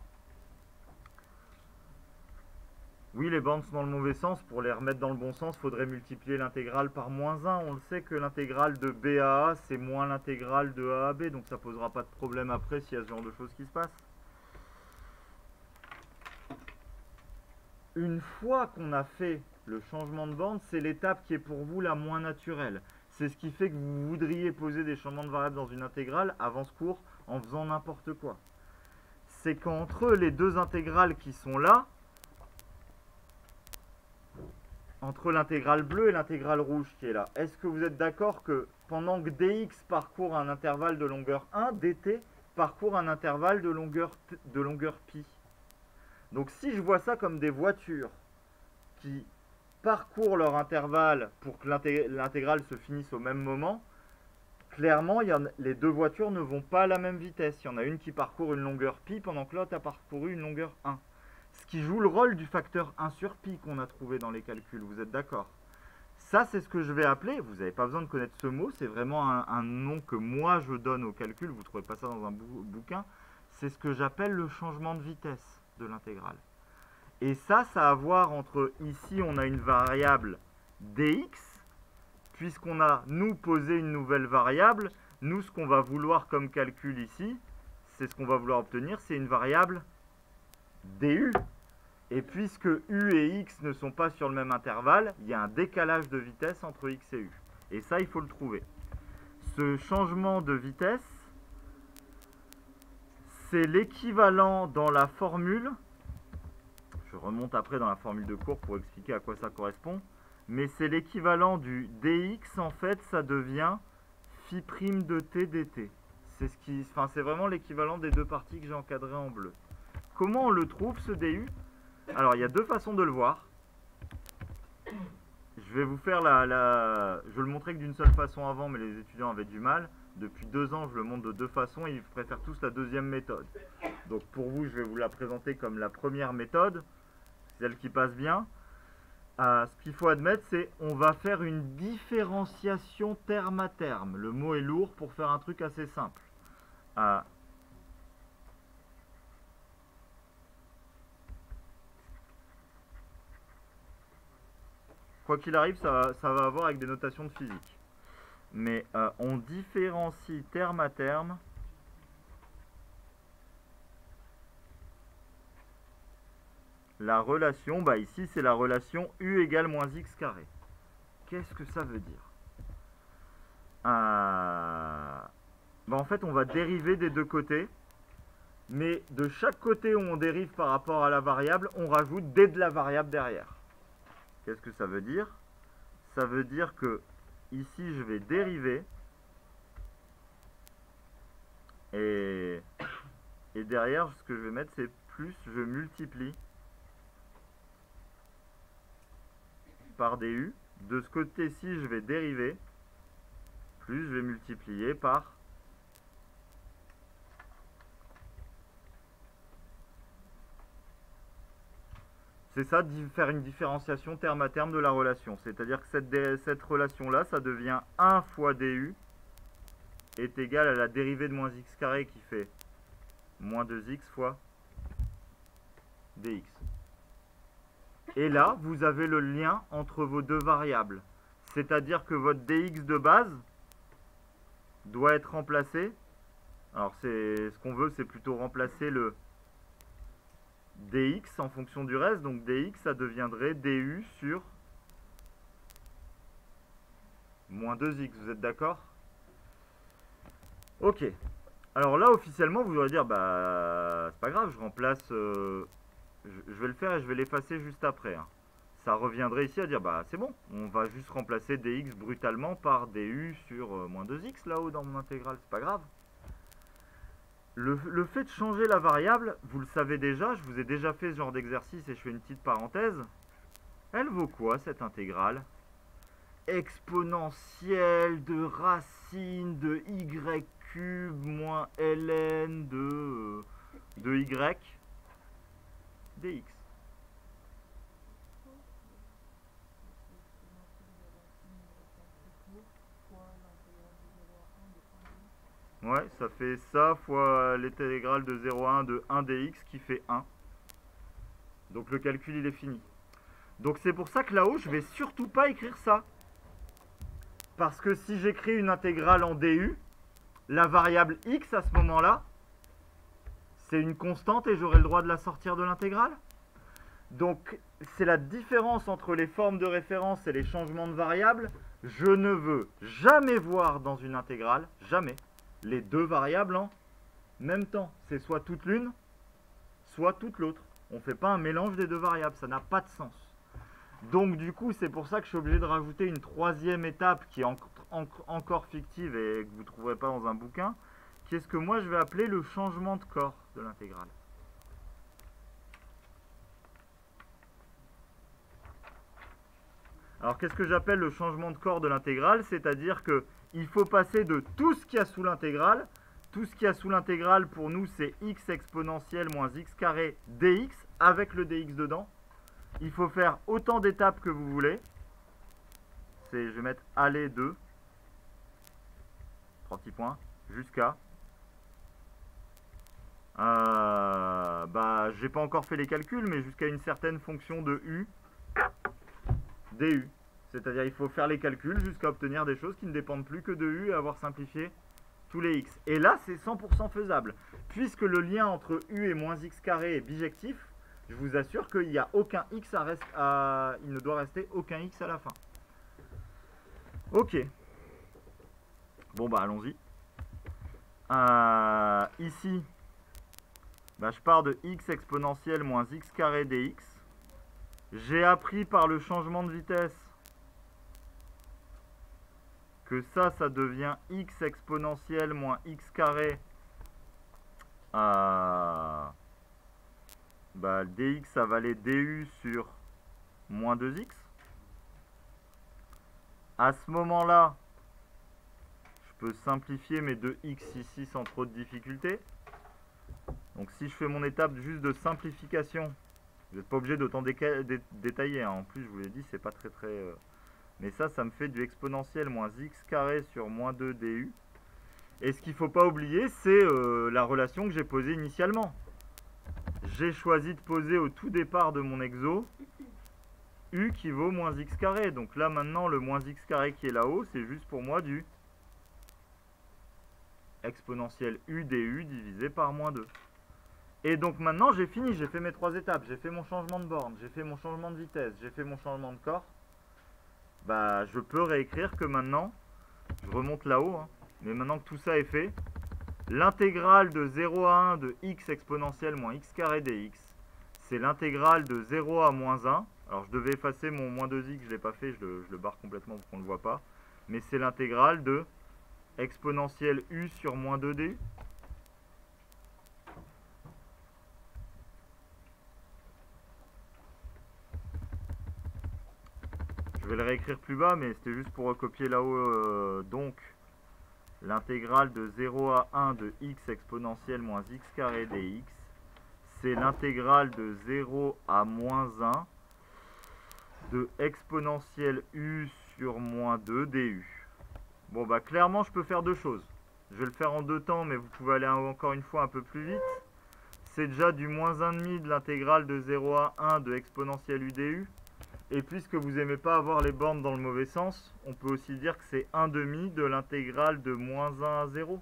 Oui, les bornes sont dans le mauvais sens. Pour les remettre dans le bon sens, il faudrait multiplier l'intégrale par moins 1. On le sait que l'intégrale de b à a, c'est moins l'intégrale de a à b. Donc ça posera pas de problème après s'il y a ce genre de choses qui se passent. Une fois qu'on a fait le changement de borne, c'est l'étape qui est pour vous la moins naturelle. C'est ce qui fait que vous voudriez poser des changements de variables dans une intégrale avant ce cours en faisant n'importe quoi. C'est qu'entre les deux intégrales qui sont là, entre l'intégrale bleue et l'intégrale rouge qui est là, est-ce que vous êtes d'accord que pendant que dx parcourt un intervalle de longueur 1, dt parcourt un intervalle de longueur pi? Donc si je vois ça comme des voitures qui parcourent leur intervalle pour que l'intégrale se finisse au même moment, clairement, les deux voitures ne vont pas à la même vitesse. Il y en a une qui parcourt une longueur pi pendant que l'autre a parcouru une longueur 1. Ce qui joue le rôle du facteur 1 sur pi qu'on a trouvé dans les calculs, vous êtes d'accord? Ça, c'est ce que je vais appeler, vous n'avez pas besoin de connaître ce mot, c'est vraiment un nom que moi je donne au calcul, vous ne trouvez pas ça dans un bouquin, c'est ce que j'appelle le changement de vitesse de l'intégrale. Et ça a à voir entre, ici on a une variable dx, puisqu'on a, nous, posé une nouvelle variable, nous, ce qu'on va vouloir comme calcul ici, c'est ce qu'on va vouloir obtenir, c'est une variable du. Et puisque u et x ne sont pas sur le même intervalle, il y a un décalage de vitesse entre x et u. Et ça, il faut le trouver. Ce changement de vitesse, c'est l'équivalent dans la formule. Je remonte après dans la formule de cours pour expliquer à quoi ça correspond. Mais c'est l'équivalent du dx, en fait, ça devient phi' de t dt. C'est vraiment l'équivalent des deux parties que j'ai encadrées en bleu. Comment on le trouve, ce du? Alors, il y a deux façons de le voir. Je vais vous faire je le montrais que d'une seule façon avant, mais les étudiants avaient du mal. Depuis 2 ans, je le montre de deux façons et ils préfèrent tous la deuxième méthode. Donc pour vous, je vais vous la présenter comme la première méthode, celle qui passe bien. Ce qu'il faut admettre, c'est on va faire une différenciation terme à terme. Le mot est lourd pour faire un truc assez simple. Quoi qu'il arrive, ça va avoir avec des notations de physique. Mais on différencie terme à terme la relation, ici c'est la relation u égale moins x carré. Qu'est-ce que ça veut dire? En fait, on va dériver des deux côtés, mais de chaque côté où on dérive par rapport à la variable, on rajoute d de la variable derrière. Qu'est-ce que ça veut dire? Ça veut dire que ici, je vais dériver, et derrière, ce que je vais mettre, c'est plus, je multiplie par du. De ce côté-ci, je vais dériver, plus je vais multiplier par c'est ça, faire une différenciation terme à terme de la relation. C'est-à-dire que cette relation-là, ça devient 1 fois du est égal à la dérivée de moins x carré qui fait moins 2x fois dx. Et là, vous avez le lien entre vos deux variables. C'est-à-dire que votre dx de base doit être remplacé. Alors, ce qu'on veut, c'est plutôt remplacer le dx en fonction du reste. Donc, dx, ça deviendrait du sur moins 2x. Vous êtes d'accord? Ok. Alors là, officiellement, vous allez dire, c'est pas grave, je remplace... je vais le faire et je vais l'effacer juste après. Ça reviendrait ici à dire, c'est bon, on va juste remplacer dx brutalement par du sur moins 2x là-haut dans mon intégrale, c'est pas grave. Le fait de changer la variable, vous le savez déjà, je vous ai déjà fait ce genre d'exercice et je fais une petite parenthèse. Elle vaut quoi cette intégrale? Exponentielle de racine de y cube moins ln de y dx. Ouais, ça fait ça fois l'intégrale de 0 à 1 de 1 dx qui fait 1. Donc le calcul il est fini. Donc c'est pour ça que là-haut je vais surtout pas écrire ça. Parce que si j'écris une intégrale en du, la variable x à ce moment-là, c'est une constante et j'aurai le droit de la sortir de l'intégrale. Donc c'est la différence entre les formes de référence et les changements de variables. Je ne veux jamais voir dans une intégrale, jamais, les deux variables en même temps. C'est soit toute l'une, soit toute l'autre. On ne fait pas un mélange des deux variables, ça n'a pas de sens. Donc du coup, c'est pour ça que je suis obligé de rajouter une troisième étape qui est encore fictive et que vous ne trouverez pas dans un bouquin, qui est ce que moi je vais appeler le changement de corps de l'intégrale. Alors qu'est-ce que j'appelle le changement de corps de l'intégrale? C'est-à-dire qu'il faut passer de tout ce qu'il y a sous l'intégrale. Tout ce qu'il y a sous l'intégrale pour nous c'est x exponentielle moins x carré dx avec le dx dedans. Il faut faire autant d'étapes que vous voulez. Je vais mettre aller 2. 3 petits points. Jusqu'à. J'ai pas encore fait les calculs, mais jusqu'à une certaine fonction de u. du. C'est-à-dire il faut faire les calculs jusqu'à obtenir des choses qui ne dépendent plus que de u et avoir simplifié tous les x. Et là, c'est 100% faisable. Puisque le lien entre u et moins x carré est bijectif, je vous assure qu'il n'y a aucun x il ne doit rester aucun x à la fin. Ok. Bon bah allons-y. Ici, je pars de x exponentielle moins x carré dx. J'ai appris par le changement de vitesse que ça devient x exponentielle moins x carré. Dx ça valait du sur moins 2x. À ce moment-là, je peux simplifier mes 2x ici sans trop de difficulté. Donc si je fais mon étape juste de simplification, vous n'êtes pas obligé d'autant détailler. Hein. En plus, je vous l'ai dit, c'est pas très... Mais ça me fait du exponentiel moins x carré sur moins 2 du. Et ce qu'il ne faut pas oublier, c'est la relation que j'ai posée initialement. J'ai choisi de poser au tout départ de mon exo u qui vaut moins x carré. Donc là maintenant le moins x carré qui est là-haut, c'est juste pour moi du exponentiel u du divisé par moins 2. Et donc maintenant j'ai fini, j'ai fait mes 3 étapes. J'ai fait mon changement de borne, j'ai fait mon changement de vitesse, j'ai fait mon changement de corps. Je peux réécrire que maintenant, je remonte là-haut, hein, mais maintenant que tout ça est fait, l'intégrale de 0 à 1 de x exponentielle moins x carré dx, c'est l'intégrale de 0 à moins 1. Alors je devais effacer mon moins 2x, je ne l'ai pas fait, je le barre complètement pour qu'on ne le voit pas. Mais c'est l'intégrale de exponentielle u sur moins 2 du. Je vais le réécrire plus bas, mais c'était juste pour recopier là-haut. Donc, l'intégrale de 0 à 1 de x exponentielle moins x carré dx, c'est l'intégrale de 0 à moins 1 de exponentielle u sur moins 2 du. Bon, clairement, je peux faire deux choses. Je vais le faire en deux temps, mais vous pouvez aller encore une fois un peu plus vite. C'est déjà du moins 1,5 de l'intégrale de 0 à 1 de exponentielle u du. Et puisque vous n'aimez pas avoir les bornes dans le mauvais sens, on peut aussi dire que c'est 1,5 de l'intégrale de moins 1 à 0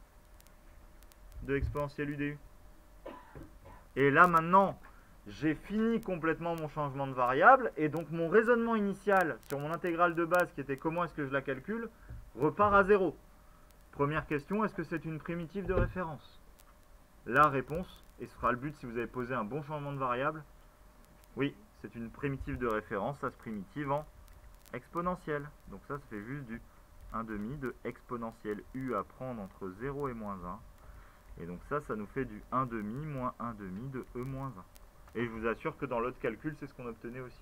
de exponentielle u du. Et là maintenant, j'ai fini complètement mon changement de variable. Et donc mon raisonnement initial sur mon intégrale de base, qui était comment est-ce que je la calcule, repart à 0. Première question, est-ce que c'est une primitive de référence? La réponse, et ce sera le but si vous avez posé un bon changement de variable, oui, c'est une primitive de référence, ça se primitive en exponentielle. Donc ça fait juste du 1,5 de exponentielle u à prendre entre 0 et moins 1. Et donc ça nous fait du 1,5 moins 1,5 de e moins 1. Et je vous assure que dans l'autre calcul, c'est ce qu'on obtenait aussi.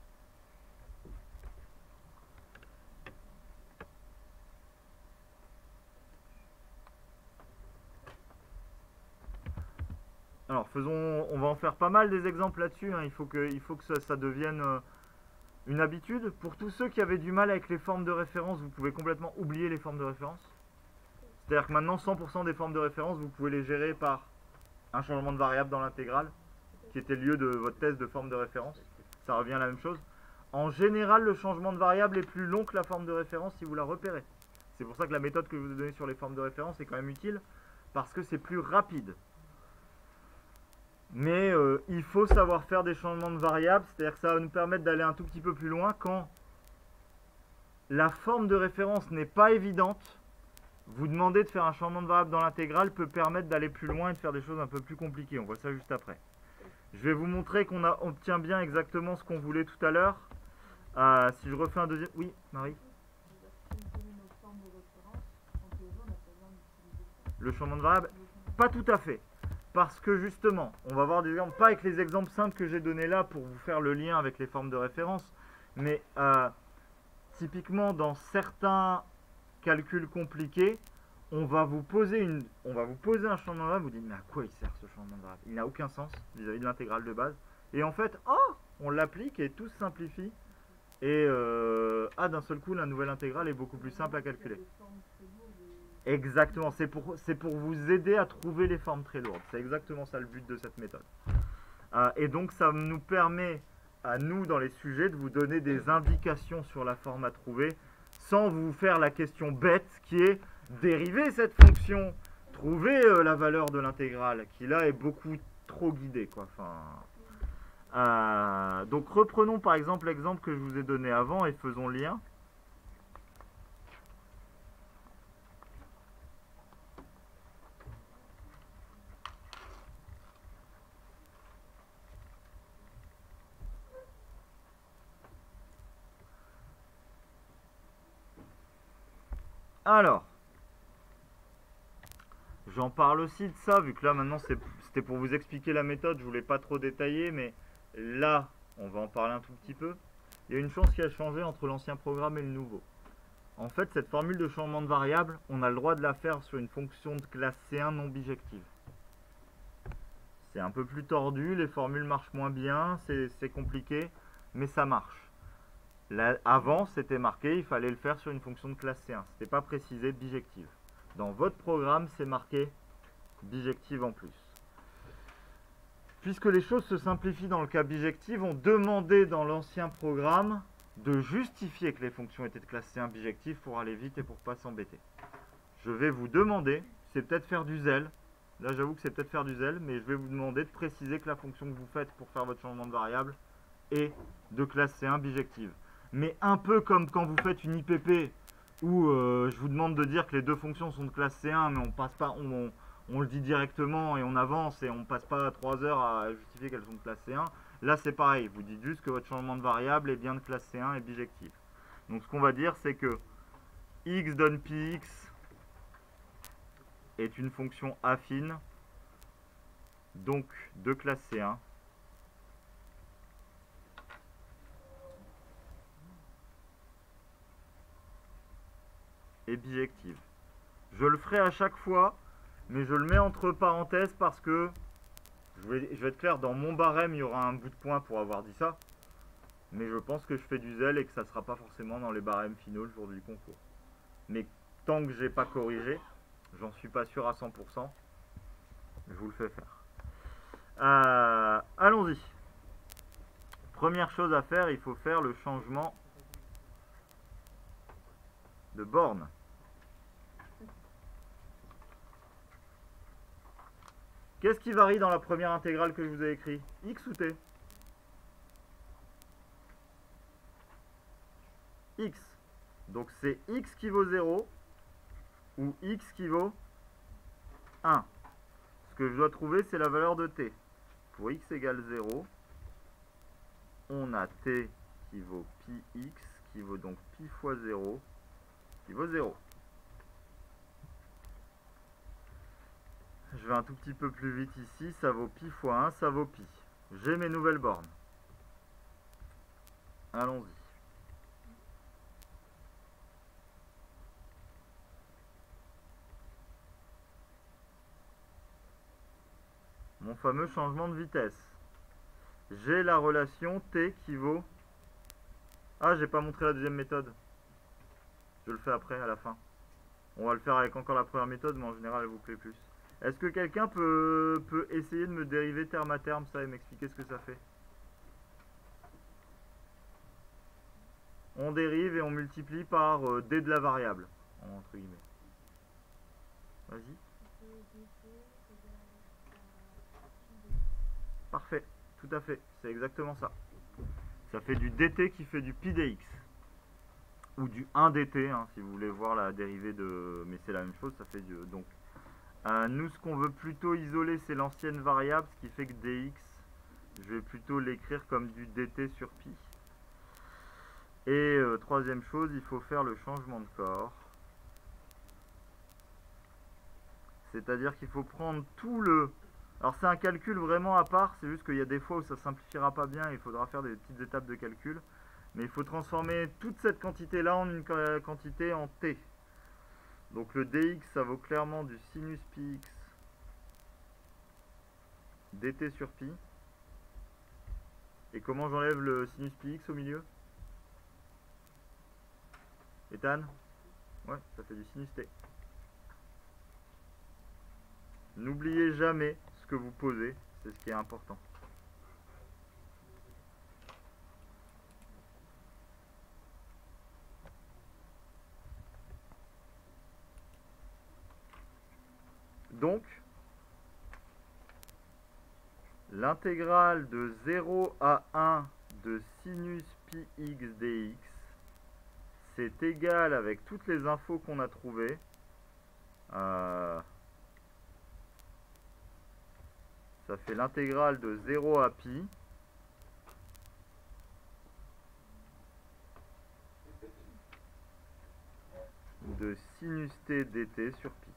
Alors on va en faire pas mal des exemples là-dessus, hein. Il faut que ça devienne une habitude. Pour tous ceux qui avaient du mal avec les formes de référence, vous pouvez complètement oublier les formes de référence. C'est-à-dire que maintenant 100% des formes de référence, vous pouvez les gérer par un changement de variable dans l'intégrale, qui était le lieu de votre test de forme de référence. Ça revient à la même chose. En général, le changement de variable est plus long que la forme de référence si vous la repérez. C'est pour ça que la méthode que je vous ai donnée sur les formes de référence est quand même utile, parce que c'est plus rapide. Mais il faut savoir faire des changements de variables, c'est-à-dire que ça va nous permettre d'aller un tout petit peu plus loin quand la forme de référence n'est pas évidente. Vous demander de faire un changement de variable dans l'intégrale peut permettre d'aller plus loin et de faire des choses un peu plus compliquées. On voit ça juste après. Je vais vous montrer qu'on obtient bien exactement ce qu'on voulait tout à l'heure. Si je refais un deuxième... Oui, Marie? Le changement de variable? Pas tout à fait. Parce que justement, on va voir des exemples, pas avec les exemples simples que j'ai donnés là pour vous faire le lien avec les formes de référence, mais typiquement dans certains calculs compliqués, on va vous poser un changement de variable, vous dites mais à quoi il sert ce changement de variable? Il n'a aucun sens vis-à-vis de l'intégrale de base. Et en fait, on l'applique et tout se simplifie. Et d'un seul coup, la nouvelle intégrale est beaucoup plus simple à calculer. Exactement, c'est pour vous aider à trouver les formes très lourdes. C'est exactement ça le but de cette méthode. Et donc ça nous permet à nous dans les sujets de vous donner des indications sur la forme à trouver sans vous faire la question bête qui est dériver cette fonction, trouver la valeur de l'intégrale qui là est beaucoup trop guidée, quoi. Donc reprenons par exemple l'exemple que je vous ai donné avant et faisons le lien. Alors, j'en parle aussi de ça, vu que là maintenant c'était pour vous expliquer la méthode, je voulais pas trop détailler, mais là on va en parler un tout petit peu. Il y a une chose qui a changé entre l'ancien programme et le nouveau. En fait, cette formule de changement de variable, on a le droit de la faire sur une fonction de classe C1 non bijective. C'est un peu plus tordu, les formules marchent moins bien, c'est compliqué, mais ça marche. Là, avant, c'était marqué, il fallait le faire sur une fonction de classe C1. Ce n'était pas précisé bijective. Dans votre programme, c'est marqué bijective en plus. Puisque les choses se simplifient dans le cas bijective, on demandait dans l'ancien programme de justifier que les fonctions étaient de classe C1 bijective pour aller vite et pour ne pas s'embêter. Je vais vous demander, c'est peut-être faire du zèle. Là, j'avoue que c'est peut-être faire du zèle, mais je vais vous demander de préciser que la fonction que vous faites pour faire votre changement de variable est de classe C1 bijective. Mais un peu comme quand vous faites une IPP où je vous demande de dire que les deux fonctions sont de classe C1, mais on passe pas, on le dit directement et on avance et on passe pas 3 heures à justifier qu'elles sont de classe C1. Là, c'est pareil, vous dites juste que votre changement de variable est bien de classe C1 et bijective. Donc ce qu'on va dire, c'est que x donne px est une fonction affine, donc de classe C1. Et bijective. Je le ferai à chaque fois, mais je le mets entre parenthèses parce que, je vais être clair, dans mon barème, il y aura un bout de point pour avoir dit ça. Mais je pense que je fais du zèle et que ça ne sera pas forcément dans les barèmes finaux le jour du concours. Mais tant que j'ai pas corrigé, j'en suis pas sûr à 100%, je vous le fais faire. Allons-y. Première chose à faire, il faut faire le changement de borne. Qu'est-ce qui varie dans la première intégrale que je vous ai écrit? X ou T? X. Donc c'est X qui vaut 0 ou X qui vaut 1. Ce que je dois trouver, c'est la valeur de T. Pour X égale 0, on a T qui vaut pi X, qui vaut donc pi fois 0, qui vaut 0. Je vais un tout petit peu plus vite ici, ça vaut pi fois 1, ça vaut pi. J'ai mes nouvelles bornes. Allons-y. Mon fameux changement de vitesse. J'ai la relation T qui vaut... Ah, j'ai pas montré la deuxième méthode. Je le fais après, à la fin. On va le faire avec encore la première méthode, mais en général elle vous plaît plus. Est-ce que quelqu'un peut essayer de me dériver terme à terme ça et m'expliquer ce que ça fait? On dérive et on multiplie par d de la variable, entre guillemets. Vas-y. Parfait, tout à fait, c'est exactement ça. Ça fait du dt qui fait du pi dx. Ou du 1 dt, hein, si vous voulez voir la dérivée de... Mais c'est la même chose, ça fait du... Donc, nous, ce qu'on veut plutôt isoler, c'est l'ancienne variable, ce qui fait que dx, je vais plutôt l'écrire comme du dt sur pi. Et troisième chose, il faut faire le changement de corps. C'est-à-dire qu'il faut prendre tout le... Alors c'est un calcul vraiment à part, c'est juste qu'il y a des fois où ça ne simplifiera pas bien, il faudra faire des petites étapes de calcul. Mais il faut transformer toute cette quantité-là en une quantité en t. Donc le dx, ça vaut clairement du sinus px dt sur pi. Et comment j'enlève le sinus px au milieu? Ethan? Ouais, ça fait du sinus t. N'oubliez jamais ce que vous posez, c'est ce qui est important. Donc, l'intégrale de 0 à 1 de sinus pi x dx, c'est égal avec toutes les infos qu'on a trouvées. Ça fait l'intégrale de 0 à pi de sinus t dt sur pi.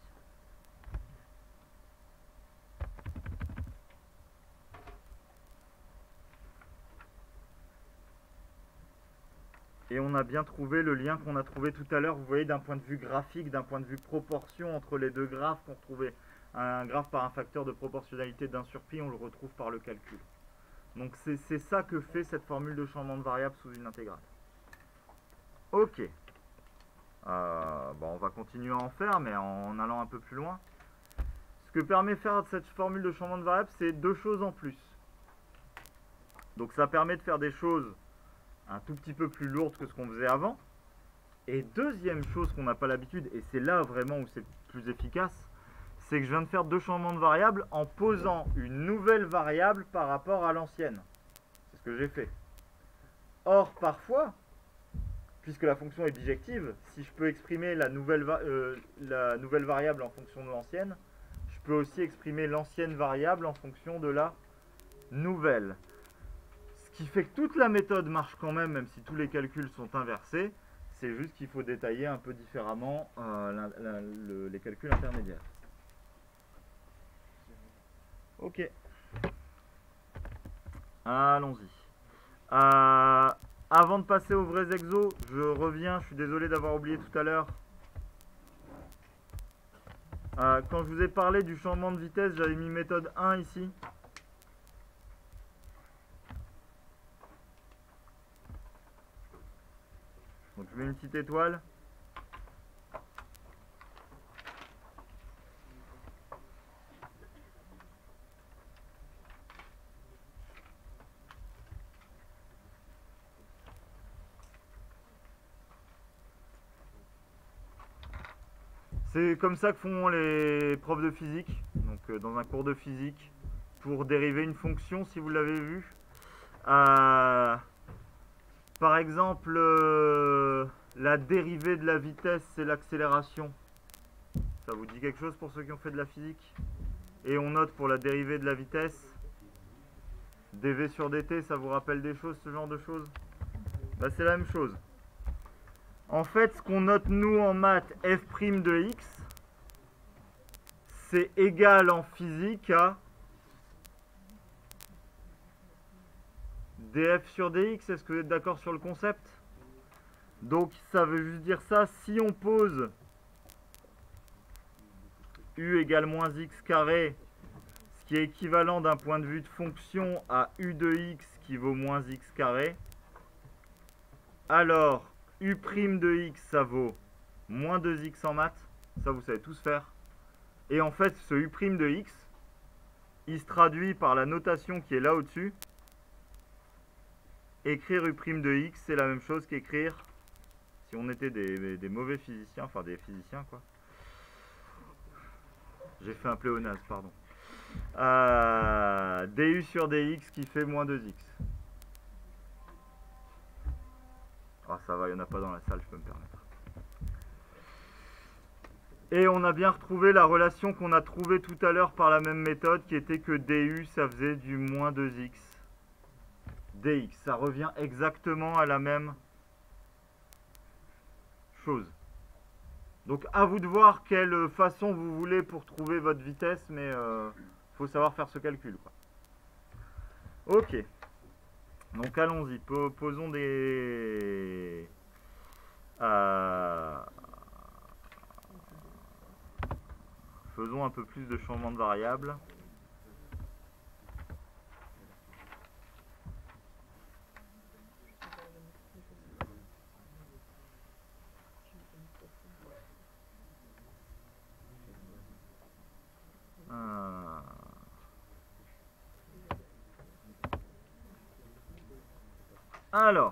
Et on a bien trouvé le lien qu'on a trouvé tout à l'heure, vous voyez, d'un point de vue graphique, d'un point de vue proportion entre les deux graphes qu'on retrouvait. Un graphe par un facteur de proportionnalité d'1 sur pi, on le retrouve par le calcul. Donc c'est ça que fait cette formule de changement de variable sous une intégrale. Ok. Bon, on va continuer à en faire, mais en allant un peu plus loin. Ce que permet de faire cette formule de changement de variable, c'est deux choses en plus. Donc ça permet de faire des choses un tout petit peu plus lourdes que ce qu'on faisait avant. Et deuxième chose qu'on n'a pas l'habitude, et c'est là vraiment où c'est plus efficace, c'est que je viens de faire deux changements de variable en posant une nouvelle variable par rapport à l'ancienne. C'est ce que j'ai fait. Or, parfois, puisque la fonction est bijective, si je peux exprimer la nouvelle variable en fonction de l'ancienne, je peux aussi exprimer l'ancienne variable en fonction de la nouvelle. Ce qui fait que toute la méthode marche quand même, même si tous les calculs sont inversés. C'est juste qu'il faut détailler un peu différemment les calculs intermédiaires. Ok. Allons-y. Avant de passer aux vrais exos, je reviens, je suis désolé d'avoir oublié tout à l'heure. Quand je vous ai parlé du changement de vitesse, j'avais mis méthode 1 ici. Donc je mets une petite étoile. C'est comme ça que font les profs de physique, donc dans un cours de physique, pour dériver une fonction, si vous l'avez vu. Par exemple, la dérivée de la vitesse, c'est l'accélération. Ça vous dit quelque chose pour ceux qui ont fait de la physique? Et on note pour la dérivée de la vitesse, dv sur dt, ça vous rappelle des choses, ce genre de choses? Bah, c'est la même chose. En fait, ce qu'on note nous en maths f' de x, c'est égal en physique à df sur dx. Est-ce que vous êtes d'accord sur le concept? Donc ça veut juste dire ça, si on pose u égale moins x carré, ce qui est équivalent d'un point de vue de fonction à u de x qui vaut moins x carré, alors u' de x, ça vaut moins 2x en maths. Ça, vous savez tous faire. Et en fait, ce U' de x, il se traduit par la notation qui est là au-dessus. Écrire U' de x, c'est la même chose qu'écrire, si on était des mauvais physiciens, enfin des physiciens quoi. J'ai fait un pléonasme, pardon. Du sur dx qui fait moins 2x. Ah ça va, il n'y en a pas dans la salle, je peux me permettre. Et on a bien retrouvé la relation qu'on a trouvée tout à l'heure par la même méthode, qui était que du, ça faisait du moins 2x. Dx, ça revient exactement à la même chose. Donc à vous de voir quelle façon vous voulez pour trouver votre vitesse, mais faut savoir faire ce calcul, quoi. Ok. Donc allons-y, posons des... faisons un peu plus de changements de variables. Alors,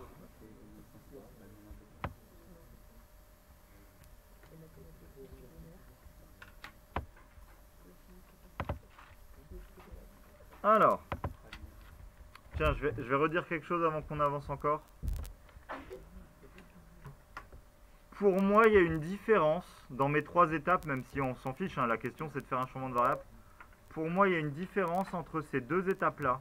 tiens, je vais redire quelque chose avant qu'on avance encore. Pour moi, il y a une différence dans mes trois étapes, même si on s'en fiche, hein, la question c'est de faire un changement de variable. Pour moi, il y a une différence entre ces deux étapes-là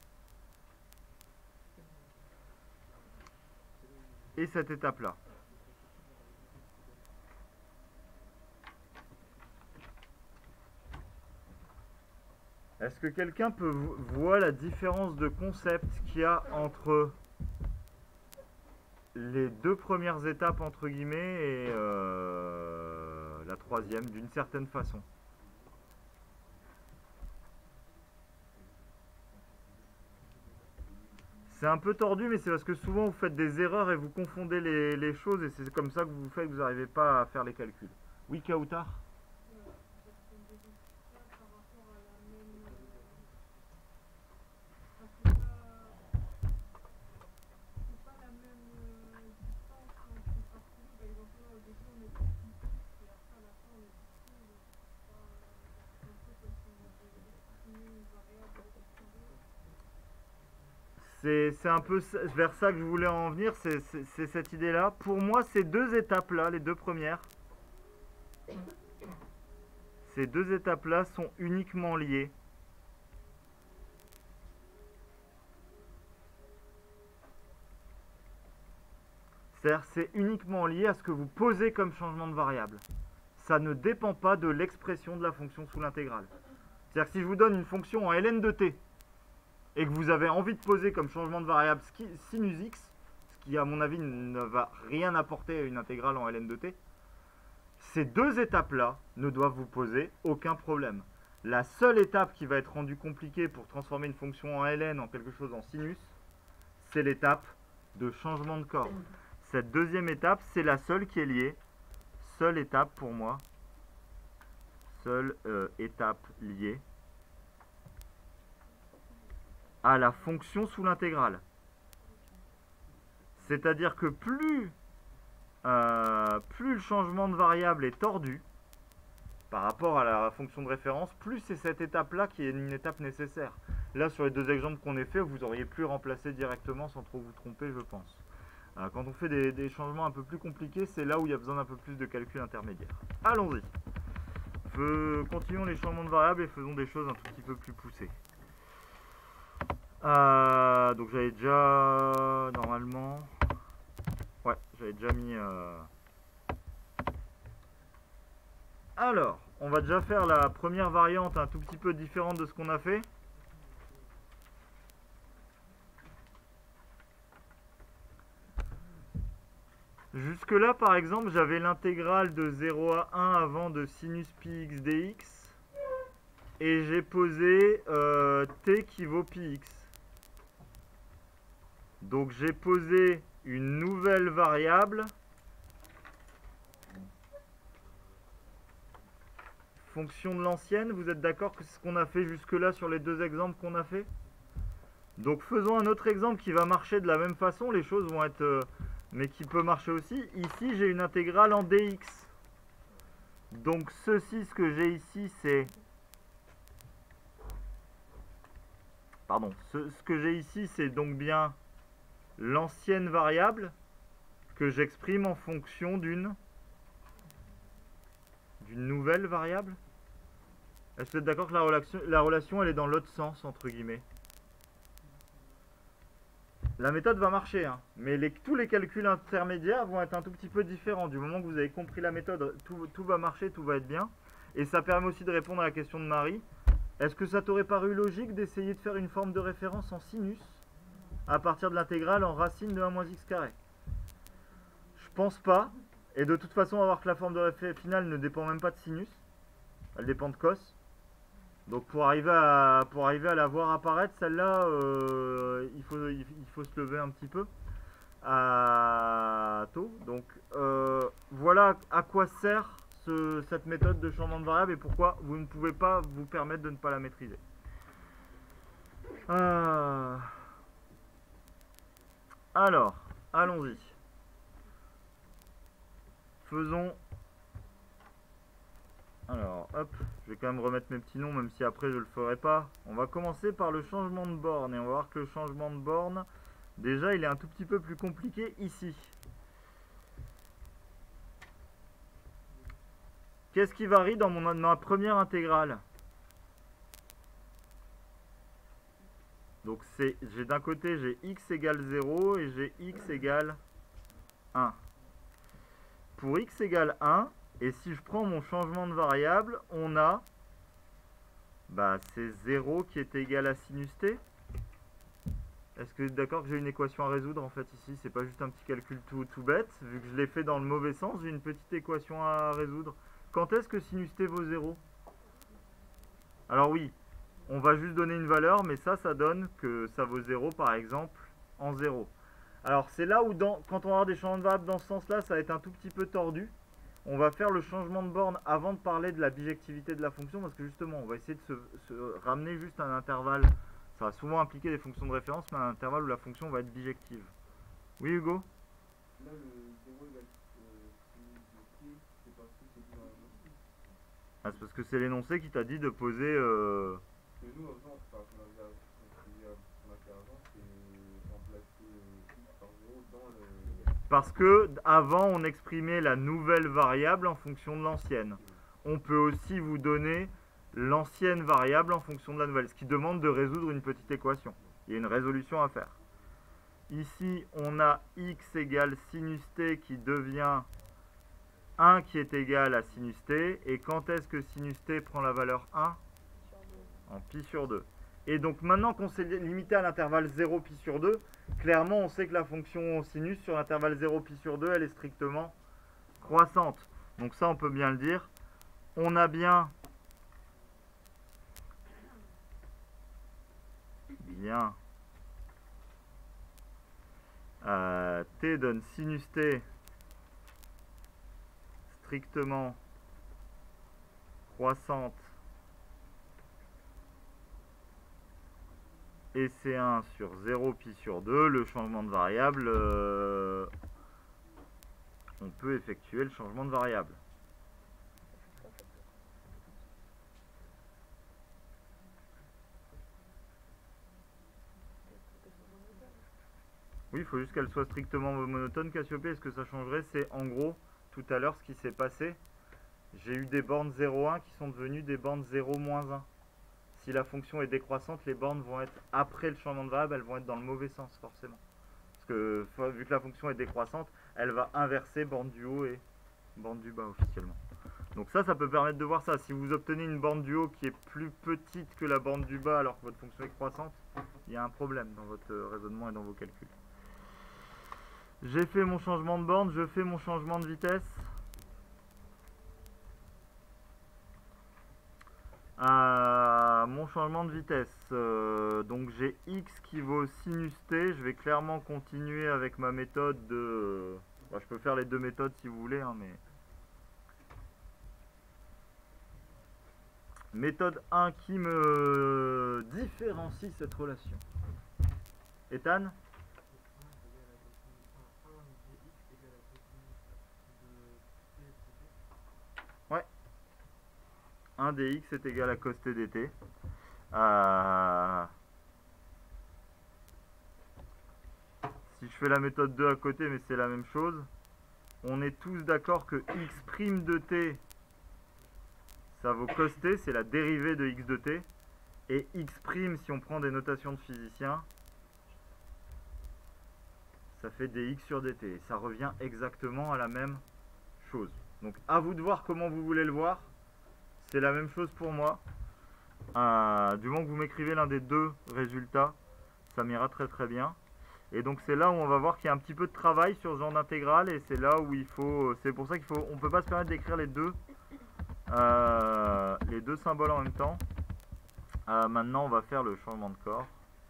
et cette étape-là. Est-ce que quelqu'un peut voir la différence de concept qu'il y a entre les deux premières étapes entre guillemets et la troisième d'une certaine façon? C'est un peu tordu, mais c'est parce que souvent vous faites des erreurs et vous confondez les choses, et c'est comme ça que vous faites que vous n'arrivez pas à faire les calculs. Oui, Kautar? C'est un peu vers ça que je voulais en venir, c'est cette idée-là. Pour moi, ces deux étapes-là, les deux premières, ces deux étapes-là sont uniquement liées. C'est-à-dire, c'est uniquement lié à ce que vous posez comme changement de variable. Ça ne dépend pas de l'expression de la fonction sous l'intégrale. C'est-à-dire que si je vous donne une fonction en ln de t, et que vous avez envie de poser comme changement de variable sinus x, ce qui à mon avis ne va rien apporter à une intégrale en ln de t, ces deux étapes-là ne doivent vous poser aucun problème. La seule étape qui va être rendue compliquée pour transformer une fonction en ln en quelque chose en sinus, c'est l'étape de changement de corde. Cette deuxième étape, c'est la seule qui est liée. Seule étape pour moi. Seule étape liée à la fonction sous l'intégrale. C'est-à-dire que plus le changement de variable est tordu par rapport à la fonction de référence, plus c'est cette étape-là qui est une étape nécessaire. Là, sur les deux exemples qu'on a fait, vous auriez pu remplacer directement sans trop vous tromper, je pense. Quand on fait des changements un peu plus compliqués, c'est là où il y a besoin d'un peu plus de calcul intermédiaire. Allons-y. Continuons les changements de variables et faisons des choses un tout petit peu plus poussées. Donc j'avais déjà normalement, ouais, j'avais déjà mis. Alors, on va déjà faire la première variante un tout petit peu différente de ce qu'on a fait. Jusque là, par exemple, j'avais l'intégrale de 0 à 1 avant de sinus pi x dx. Et j'ai posé t qui vaut pi x. Donc j'ai posé une nouvelle variable fonction de l'ancienne. Vous êtes d'accord que c'est ce qu'on a fait jusque-là sur les deux exemples qu'on a fait? Donc faisons un autre exemple qui va marcher de la même façon. Les choses vont être... mais qui peut marcher aussi. Ici, j'ai une intégrale en dx. Donc ceci, ce que j'ai ici, c'est... Pardon. Ce que j'ai ici, c'est donc bien l'ancienne variable que j'exprime en fonction d'une nouvelle variable. Est-ce que vous êtes d'accord que la relation elle est dans l'autre sens, entre guillemets? La méthode va marcher, hein, mais tous les calculs intermédiaires vont être un tout petit peu différents. Du moment que vous avez compris la méthode, tout va marcher, tout va être bien. Et ça permet aussi de répondre à la question de Marie. Est-ce que ça t'aurait paru logique d'essayer de faire une forme de référence en sinus à partir de l'intégrale en racine de 1 moins x carré? Je pense pas. Et de toute façon, on va voir que la forme de référence finale ne dépend même pas de sinus. Elle dépend de cos. Donc pour arriver à la voir apparaître, celle-là, il faut se lever un petit peu à tôt. Donc voilà à quoi sert cette méthode de changement de variable et pourquoi vous ne pouvez pas vous permettre de ne pas la maîtriser. Alors, allons-y. Faisons... Alors, hop, je vais quand même remettre mes petits noms, même si après je le ferai pas. On va commencer par le changement de borne, et on va voir que le changement de borne, déjà, il est un tout petit peu plus compliqué ici. Qu'est-ce qui varie dans ma première intégrale? Donc, j'ai d'un côté, j'ai x égale 0 et j'ai x égale 1. Pour x égale 1, et si je prends mon changement de variable, on a, c'est 0 qui est égal à sinus t. Est-ce que vous êtes d'accord que j'ai une équation à résoudre en fait ici? C'est pas juste un petit calcul tout bête. Vu que je l'ai fait dans le mauvais sens, j'ai une petite équation à résoudre. Quand est-ce que sinus t vaut 0? Alors oui, on va juste donner une valeur, mais ça donne que ça vaut 0 par exemple en 0. Alors c'est là où quand on va avoir des changements de variable dans ce sens-là, ça va être un tout petit peu tordu. On va faire le changement de borne avant de parler de la bijectivité de la fonction, parce que justement, on va essayer de se ramener juste à un intervalle. Ça va souvent impliquer des fonctions de référence, mais à un intervalle où la fonction va être bijective. Oui, Hugo? Là, le 0 égale c'est parce que c'est dit dans l'énoncé. Ah, c'est parce que c'est l'énoncé qui t'a dit de poser... Parce que nous, avant, on a fait avant, c'est remplacer x par 0 dans le... Parce que avant, on exprimait la nouvelle variable en fonction de l'ancienne. On peut aussi vous donner l'ancienne variable en fonction de la nouvelle, ce qui demande de résoudre une petite équation. Il y a une résolution à faire. Ici, on a x égale sinus t qui devient 1 qui est égal à sinus t. Et quand est-ce que sinus t prend la valeur 1? En pi sur 2. Et donc maintenant qu'on s'est limité à l'intervalle 0 pi sur 2, clairement on sait que la fonction sinus sur l'intervalle 0 pi sur 2, elle est strictement croissante. Donc ça on peut bien le dire. On a bien t donne sinus t strictement croissante et c'est 1 sur 0 pi sur 2, le changement de variable, on peut effectuer le changement de variable. Oui, il faut juste qu'elle soit strictement monotone. Cassiopée, est-ce que ça changerait? C'est en gros, tout à l'heure, ce qui s'est passé. J'ai eu des bornes 0,1 qui sont devenues des bornes 0,-1. Si la fonction est décroissante, les bornes vont être, après le changement de variable, elles vont être dans le mauvais sens, forcément. Parce que, vu que la fonction est décroissante, elle va inverser borne du haut et borne du bas, officiellement. Donc ça peut permettre de voir ça. Si vous obtenez une borne du haut qui est plus petite que la borne du bas, alors que votre fonction est croissante, il y a un problème dans votre raisonnement et dans vos calculs. J'ai fait mon changement de borne, je fais mon changement de vitesse. Mon changement de vitesse, donc j'ai x qui vaut sinus t. Je vais clairement continuer avec ma méthode de... je peux faire les deux méthodes si vous voulez, hein, mais... Méthode 1 qui me différencie cette relation. Ethan? 1 dx est égal à cos t dt. Si je fais la méthode 2 à côté, mais c'est la même chose, on est tous d'accord que x' de t, ça vaut cos t, c'est la dérivée de x de t. Et x', si on prend des notations de physiciens, ça fait dx sur dt. Ça revient exactement à la même chose. Donc à vous de voir comment vous voulez le voir. C'est la même chose pour moi. Du moment que vous m'écrivez l'un des deux résultats, ça m'ira très très bien. Et donc c'est là où on va voir qu'il y a un petit peu de travail sur ce genre d'intégrale. Et c'est là où il faut... C'est pour ça qu'il faut... On ne peut pas se permettre d'écrire les deux symboles en même temps. Maintenant on va faire le changement de corps.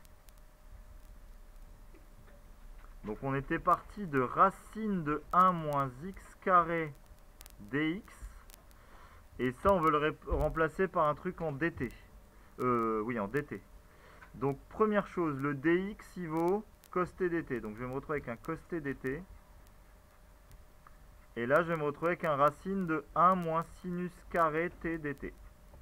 Donc on était parti de racine de 1 moins x carré dx. Et ça, on veut le remplacer par un truc en dt. Oui, en dt. Donc, première chose, le dx, il vaut cos t dt. Donc, je vais me retrouver avec un cos t dt. Et là, je vais me retrouver avec un racine de 1 moins sinus carré t dt.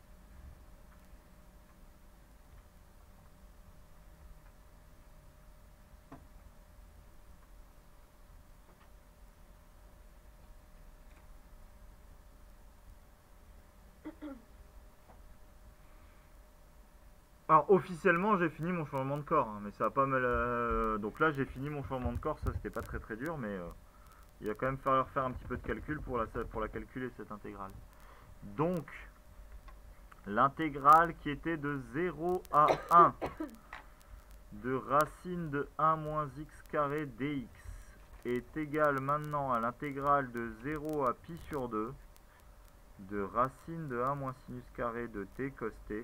Alors officiellement j'ai fini mon changement de corps, hein, mais ça va pas me... Donc là j'ai fini mon changement de corps, ça c'était pas très dur, mais il va quand même falloir faire un petit peu de calcul pour la calculer cette intégrale. Donc l'intégrale qui était de 0 à 1 de racine de 1 moins x carré dx est égale maintenant à l'intégrale de 0 à pi sur 2 de racine de 1 moins sinus carré de t cos t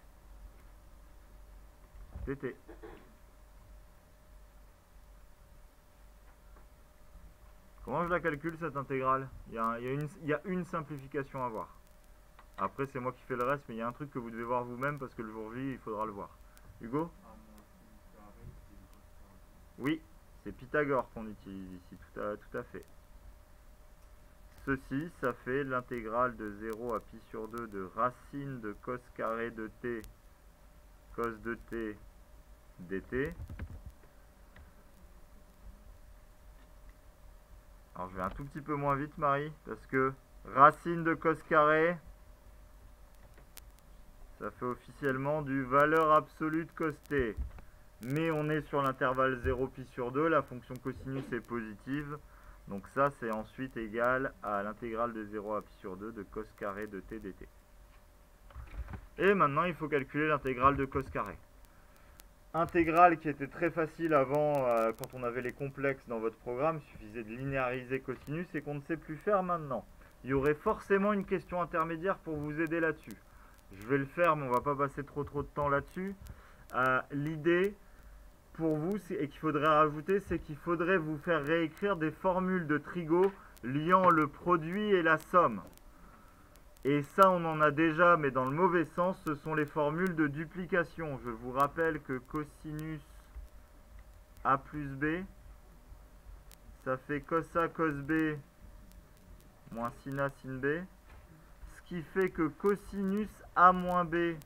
dt. Comment je la calcule cette intégrale? Il y a une simplification à voir. Après c'est moi qui fais le reste, mais il y a un truc que vous devez voir vous-même parce que le jour J il faudra le voir. Hugo? Oui, c'est Pythagore qu'on utilise ici, tout à fait. Ceci, ça fait l'intégrale de 0 à pi sur 2 de racine de cos carré de t cos de t dt. Alors je vais un tout petit peu moins vite Marie, parce que racine de cos carré, ça fait officiellement du valeur absolue de cos t. Mais on est sur l'intervalle 0 pi sur 2, la fonction cosinus est positive. Donc ça c'est ensuite égal à l'intégrale de 0 à pi sur 2 de cos carré de t dt. Et maintenant il faut calculer l'intégrale de cos carré. Intégrale qui était très facile avant, quand on avait les complexes dans votre programme, il suffisait de linéariser cosinus et qu'on ne sait plus faire maintenant. Il y aurait forcément une question intermédiaire pour vous aider là-dessus. Je vais le faire, mais on ne va pas passer trop de temps là-dessus. L'idée pour vous, et qu'il faudrait rajouter, c'est qu'il faudrait vous faire réécrire des formules de trigo liant le produit et la somme. Et ça, on en a déjà, mais dans le mauvais sens, ce sont les formules de duplication. Je vous rappelle que cosinus A plus B, ça fait cos A cos B moins sin A sin B. Ce qui fait que cosinus A moins B,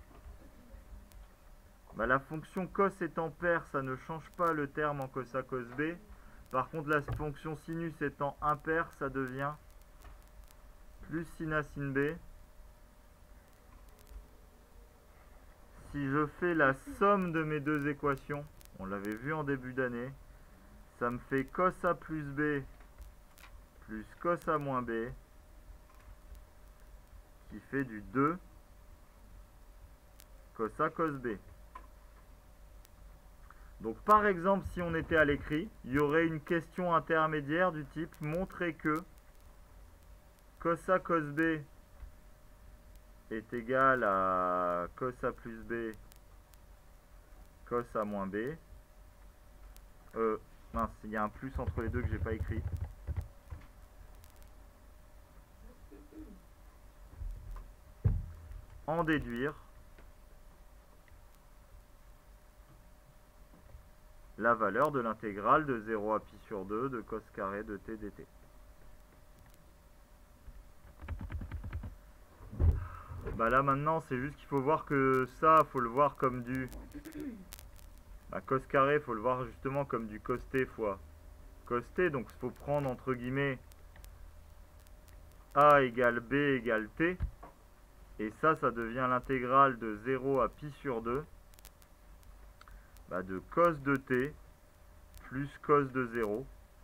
bah, la fonction cos étant paire, ça ne change pas le terme en cos A cos B. Par contre, la fonction sinus étant impaire, ça devient plus sin A sin B. Si je fais la somme de mes deux équations, on l'avait vu en début d'année, ça me fait cos A plus B plus cos A moins B, qui fait du 2 cos A cos B. Donc par exemple, si on était à l'écrit, il y aurait une question intermédiaire du type montrer que cos A cos B est égal à cos A plus B cos A moins B. Mince, il y a un plus entre les deux que j'ai pas écrit. en déduire la valeur de l'intégrale de 0 à pi sur 2 de cos carré de t dt. Bah là maintenant c'est juste qu'il faut voir que ça, faut le voir comme du cos carré, faut le voir justement comme du cos t fois cos t, donc il faut prendre entre guillemets a égale b égale t, et ça devient l'intégrale de 0 à pi sur 2 de cos de t plus cos de 0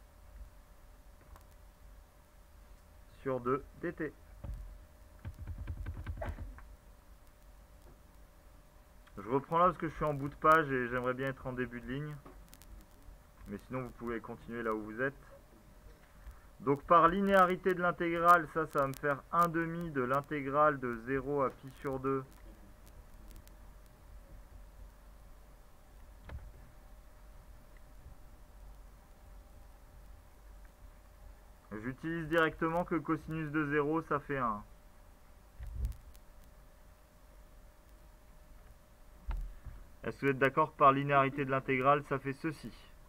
sur 2 dt. Je reprends là parce que je suis en bout de page et j'aimerais bien être en début de ligne. Mais sinon vous pouvez continuer là où vous êtes. Donc par linéarité de l'intégrale, ça va me faire 1 demi de l'intégrale de 0 à pi sur 2 j'utilise directement que cosinus de 0 ça fait 1. Est-ce que vous êtes d'accord que par linéarité de l'intégrale, ça fait ceci?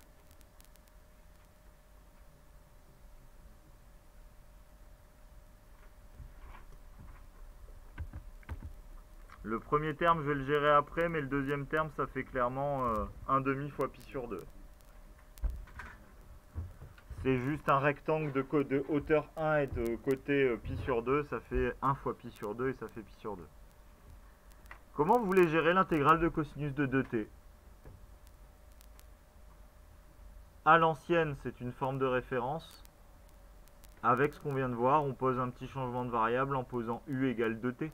Le premier terme, je vais le gérer après, mais le deuxième terme, ça fait clairement 1 demi fois pi sur 2. C'est juste un rectangle de hauteur 1 et de côté pi sur 2, ça fait 1 fois pi sur 2 et ça fait pi sur 2. Comment vous voulez gérer l'intégrale de cosinus de 2t? À l'ancienne, c'est une forme de référence. Avec ce qu'on vient de voir, on pose un petit changement de variable en posant u égale 2t.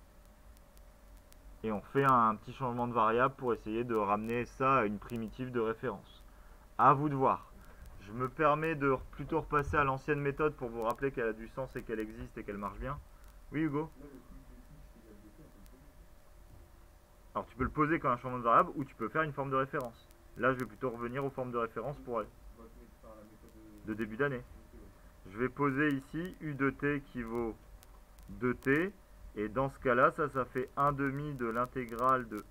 Et on fait un petit changement de variable pour essayer de ramener ça à une primitive de référence. À vous de voir. Je me permets de plutôt repasser à l'ancienne méthode pour vous rappeler qu'elle a du sens et qu'elle existe et qu'elle marche bien. Oui Hugo? Alors tu peux le poser comme un changement de variable ou tu peux faire une forme de référence. Là je vais plutôt revenir aux formes de référence pour de début d'année. Je vais poser ici u de t qui vaut 2t. Et dans ce cas-là, ça fait 1 demi de l'intégrale de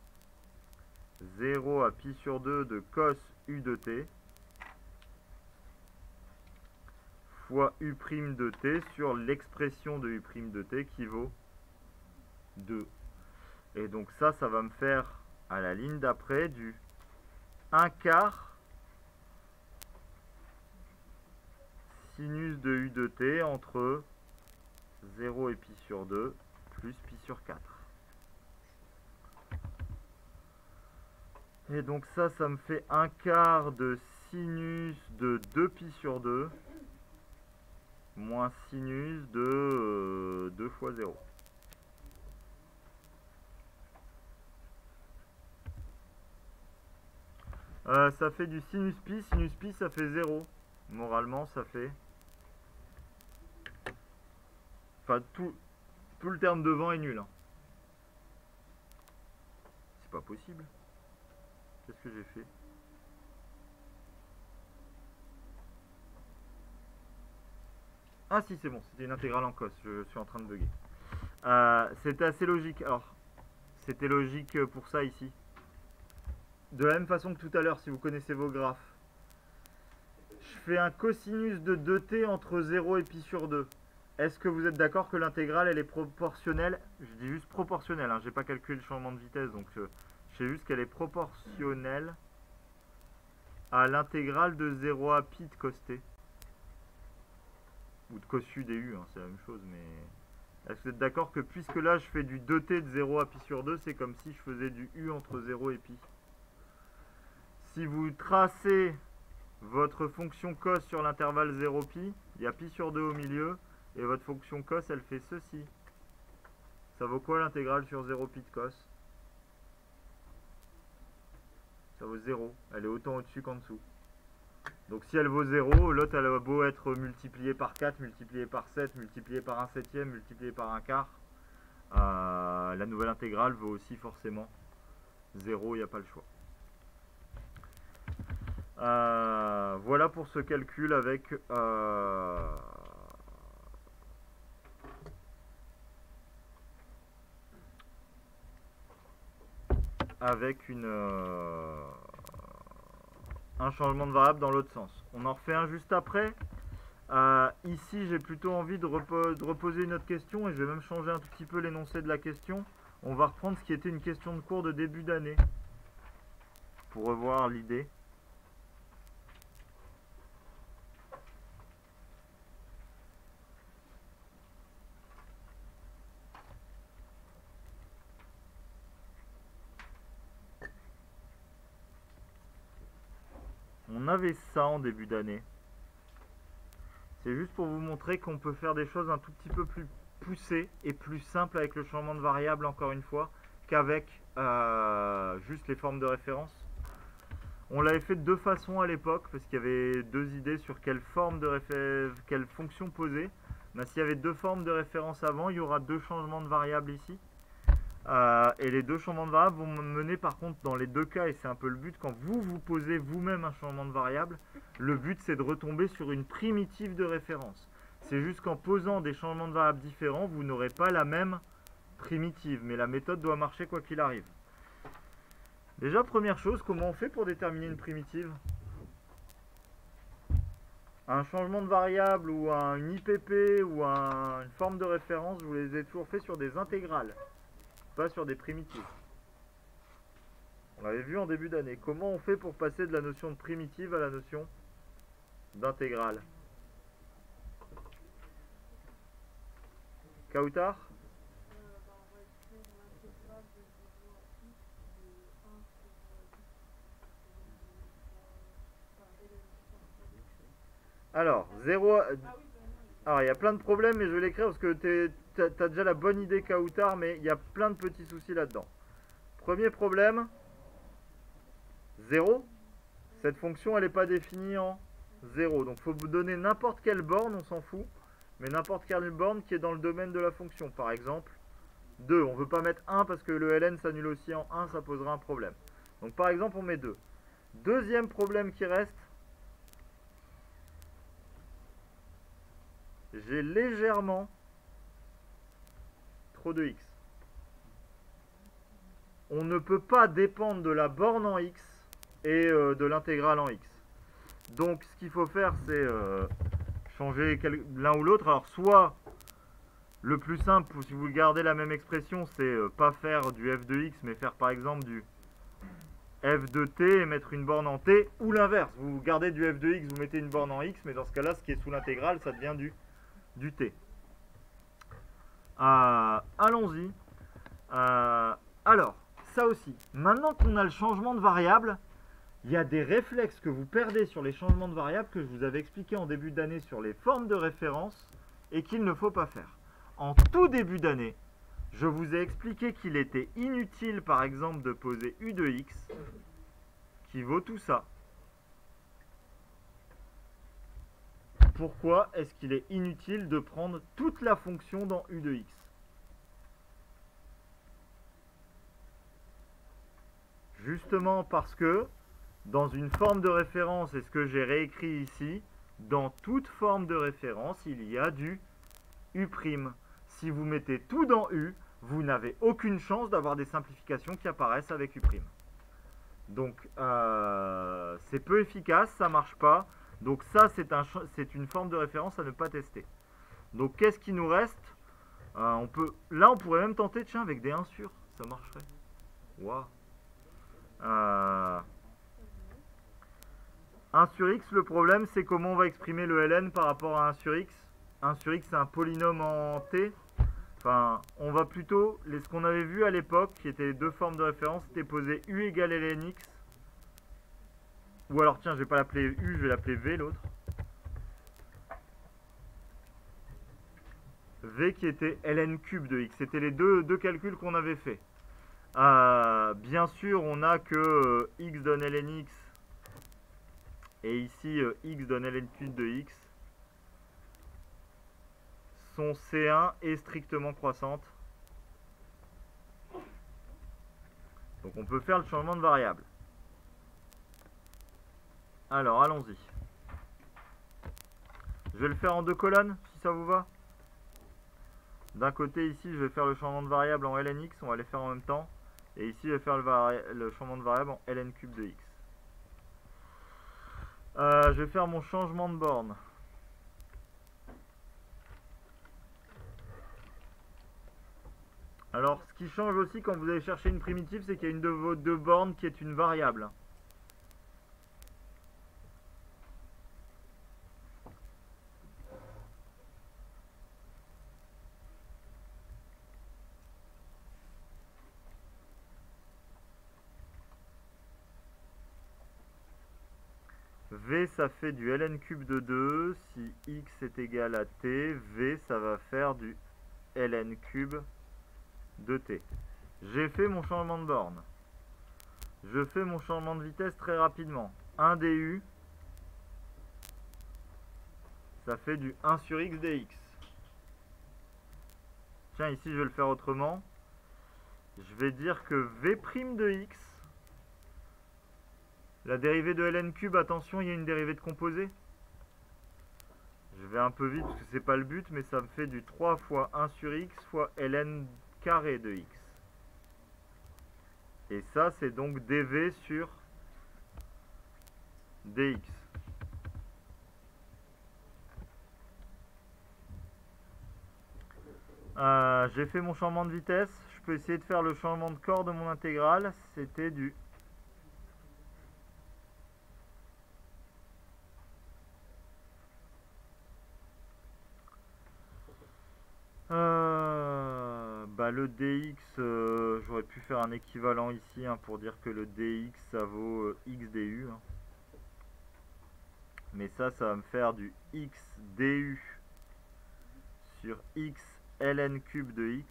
0 à pi sur 2 de cos u de t fois u' de t sur l'expression de u' de t qui vaut 2. Et donc ça va me faire à la ligne d'après du 1 quart sinus de u de t entre 0 et pi sur 2 plus pi sur 4. Et donc ça me fait 1 quart de sinus de 2 pi sur 2 moins sinus de 2 fois 0. Ça fait du sinus pi ça fait 0. Moralement ça fait... Enfin tout le terme devant est nul. Hein. C'est pas possible. Qu'est-ce que j'ai fait? Ah si c'est bon, c'était une intégrale en cos, je suis en train de bugger. C'était assez logique. Alors, c'était logique pour ça ici. De la même façon que tout à l'heure, si vous connaissez vos graphes. Je fais un cosinus de 2t entre 0 et pi sur 2. Est-ce que vous êtes d'accord que l'intégrale, elle est proportionnelle? Je dis juste proportionnelle, hein, j'ai pas calculé le changement de vitesse, donc je sais juste qu'elle est proportionnelle à l'intégrale de 0 à pi de cos t. Ou de cos u du, hein, c'est la même chose, mais... Est-ce que vous êtes d'accord que puisque là je fais du 2t de 0 à pi sur 2, c'est comme si je faisais du u entre 0 et pi. Si vous tracez votre fonction cos sur l'intervalle 0 pi, il y a pi sur 2 au milieu, et votre fonction cos elle fait ceci. Ça vaut quoi l'intégrale sur 0 pi de cos? Ça vaut 0, elle est autant au-dessus qu'en dessous. Donc si elle vaut 0, l'autre elle a beau être multipliée par 4, multipliée par 7, multipliée par 1 septième, multipliée par 1 quart, la nouvelle intégrale vaut aussi forcément 0, il n'y a pas le choix. Voilà pour ce calcul avec avec un changement de variable dans l'autre sens. On en refait un juste après. Ici, j'ai plutôt envie de reposer une autre question et je vais même changer un tout petit peu l'énoncé de la question. On va reprendre ce qui était une question de cours de début d'année pour revoir l'idée. On avait ça en début d'année. C'est juste pour vous montrer qu'on peut faire des choses un tout petit peu plus poussées et plus simples avec le changement de variable, encore une fois, qu'avec juste les formes de référence. On l'avait fait de deux façons à l'époque, parce qu'il y avait deux idées sur quelle fonction poser. Mais s'il y avait deux formes de référence avant, il y aura deux changements de variables ici. Et les deux changements de variables vont mener par contre dans les deux cas, et c'est un peu le but, quand vous posez vous-même un changement de variable, le but c'est de retomber sur une primitive de référence. C'est juste qu'en posant des changements de variables différents, vous n'aurez pas la même primitive, mais la méthode doit marcher quoi qu'il arrive. Déjà, première chose, comment on fait pour déterminer une primitive? Un changement de variable ou une IPP ou une forme de référence, je vous les ai toujours fait sur des intégrales, pas sur des primitives. On l'avait vu en début d'année. Comment on fait pour passer de la notion de primitive à la notion d'intégrale? Kautar? Alors, 0... Alors, il y a plein de problèmes, mais je vais l'écrire parce que tu as déjà la bonne idée, Kautar, mais il y a plein de petits soucis là-dedans. Premier problème, 0. Cette fonction, elle n'est pas définie en 0. Donc, il faut vous donner n'importe quelle borne, on s'en fout, mais n'importe quelle borne qui est dans le domaine de la fonction. Par exemple, 2. On ne veut pas mettre 1 parce que le ln s'annule aussi en 1, ça posera un problème. Donc, par exemple, on met 2. Deuxième problème qui reste, j'ai légèrement trop de x. On ne peut pas dépendre de la borne en x et de l'intégrale en x. Donc ce qu'il faut faire, c'est changer l'un ou l'autre. Alors soit le plus simple, si vous gardez la même expression, c'est pas faire du f de x, mais faire par exemple du f de t et mettre une borne en t, ou l'inverse. Vous gardez du f de x, vous mettez une borne en x, mais dans ce cas-là, ce qui est sous l'intégrale, ça devient du t. Allons-y. Alors, ça aussi. Maintenant qu'on a le changement de variable, il y a des réflexes que vous perdez sur les changements de variable que je vous avais expliqué en début d'année sur les formes de référence et qu'il ne faut pas faire. En tout début d'année, je vous ai expliqué qu'il était inutile, par exemple, de poser u de x qui vaut tout ça. Pourquoi est-ce qu'il est inutile de prendre toute la fonction dans u de x? Justement parce que dans une forme de référence, et ce que j'ai réécrit ici, dans toute forme de référence, il y a du u'. Si vous mettez tout dans u, vous n'avez aucune chance d'avoir des simplifications qui apparaissent avec u'. Donc c'est peu efficace, ça marche pas. Donc ça, c'est une forme de référence à ne pas tester. Donc qu'est-ce qui nous reste? Là, on pourrait même tenter, tiens, avec des 1 sur, ça marcherait. Waouh. 1 sur x, le problème, c'est comment on va exprimer le ln par rapport à 1 sur x. 1 sur x, c'est un polynôme en t. Enfin, on va plutôt, ce qu'on avait vu à l'époque, qui étaient les deux formes de référence, c'était poser u égale ln x. Ou alors, tiens, je vais pas l'appeler u, je vais l'appeler v, l'autre. V qui était ln cube de x. C'était les deux calculs qu'on avait fait. Bien sûr, on a que x donne ln x. Et ici, x donne ln cube de x. Son C1 est strictement croissante. Donc on peut faire le changement de variable. Alors, allons-y. Je vais le faire en 2 colonnes, si ça vous va. D'un côté, ici, je vais faire le changement de variable en ln x. On va les faire en même temps. Et ici, je vais faire le changement de variable en ln cube de x. Je vais faire mon changement de borne. Alors, ce qui change aussi quand vous allez chercher une primitive, c'est qu'il y a une de vos deux bornes qui est une variable. V, ça fait du ln cube de 2. Si x est égal à t, v, ça va faire du ln cube de t. J'ai fait mon changement de borne. Je fais mon changement de vitesse très rapidement. 1 du, ça fait du 1 sur x dx. Tiens, ici, je vais le faire autrement. Je vais dire que v' de x, la dérivée de ln cube, attention, il y a une dérivée de composé. Je vais un peu vite parce que c'est pas le but, mais ça me fait du 3 fois 1 sur x fois ln carré de x. Et ça, c'est donc dv sur dx. J'ai fait mon changement de vitesse. Je peux essayer de faire le changement de corps de mon intégrale. C'était du le dx, j'aurais pu faire un équivalent ici pour dire que le dx ça vaut x du. Mais ça va me faire du x du sur x ln cube de x.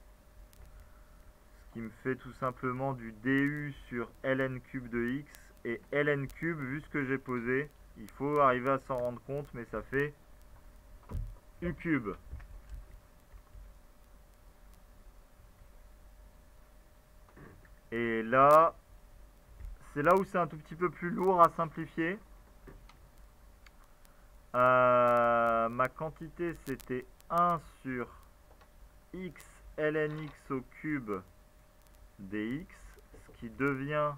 Ce qui me fait tout simplement du du sur ln cube de x. Et ln cube, vu ce que j'ai posé, il faut arriver à s'en rendre compte, mais ça fait u cube. Et là, c'est là où c'est un tout petit peu plus lourd à simplifier. Ma quantité, c'était 1 sur x ln x au cube dx, ce qui devient,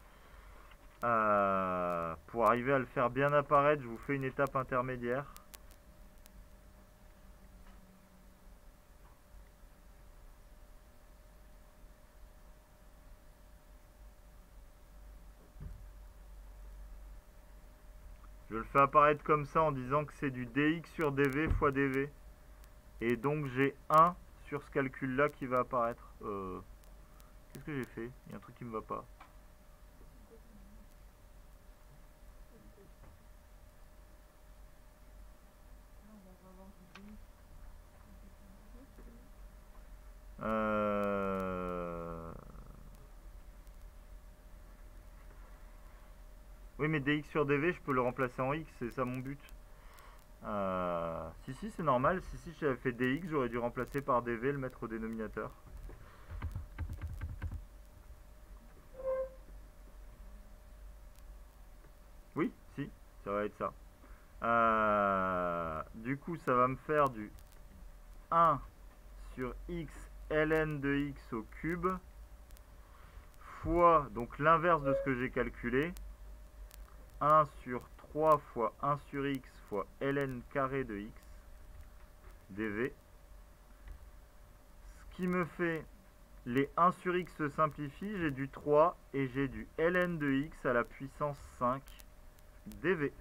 pour arriver à le faire bien apparaître, je vous fais une étape intermédiaire. Je le fais apparaître comme ça en disant que c'est du dx sur dv fois dv. Et donc j'ai 1 sur ce calcul-là qui va apparaître. Qu'est-ce que j'ai fait? Il y a un truc qui ne me va pas. Oui, mais dx sur dv, je peux le remplacer en x, c'est ça mon but. Si, c'est normal. Si j'avais fait dx, j'aurais dû remplacer par dv et le mettre au dénominateur. Oui, si, ça va être ça. Du coup, ça va me faire du 1 sur x ln de x au cube fois, donc l'inverse de ce que j'ai calculé, 1 sur 3 fois 1 sur x fois ln carré de x dv. Ce qui me fait, les 1 sur x se simplifient, j'ai du 3 et j'ai du ln de x à la puissance 5 dv.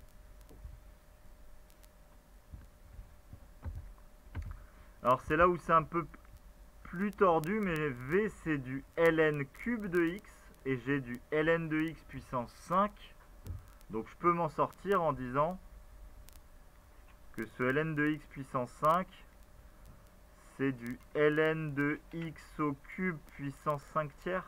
Alors c'est là où c'est un peu plus tordu, mais v c'est du ln cube de x et j'ai du ln de x puissance 5. Donc je peux m'en sortir en disant que ce ln de x puissance 5, c'est du ln de x au cube puissance 5 tiers.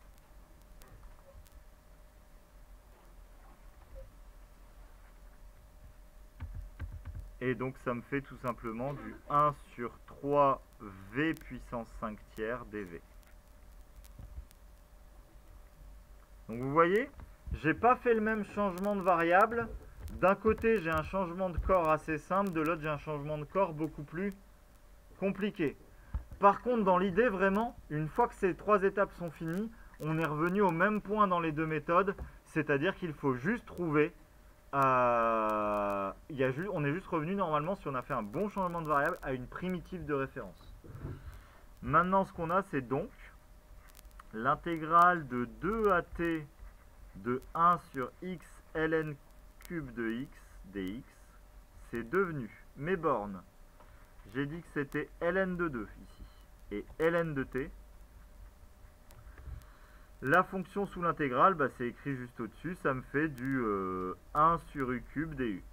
Et donc ça me fait tout simplement du 1 sur 3v puissance 5 tiers dv. Donc vous voyez, j'ai pas fait le même changement de variable. D'un côté, j'ai un changement de corps assez simple, de l'autre, j'ai un changement de corps beaucoup plus compliqué. Par contre, dans l'idée, vraiment, une fois que ces trois étapes sont finies, on est revenu au même point dans les deux méthodes, c'est-à-dire qu'il faut juste trouver, on est juste revenu normalement, si on a fait un bon changement de variable, à une primitive de référence. Maintenant, ce qu'on a, c'est donc l'intégrale de 2at de 1 sur x ln cube de x dx, c'est devenu mes bornes. J'ai dit que c'était ln de 2 ici, et ln de t. La fonction sous l'intégrale, bah, c'est écrit juste au-dessus, ça me fait du 1 sur u cube du.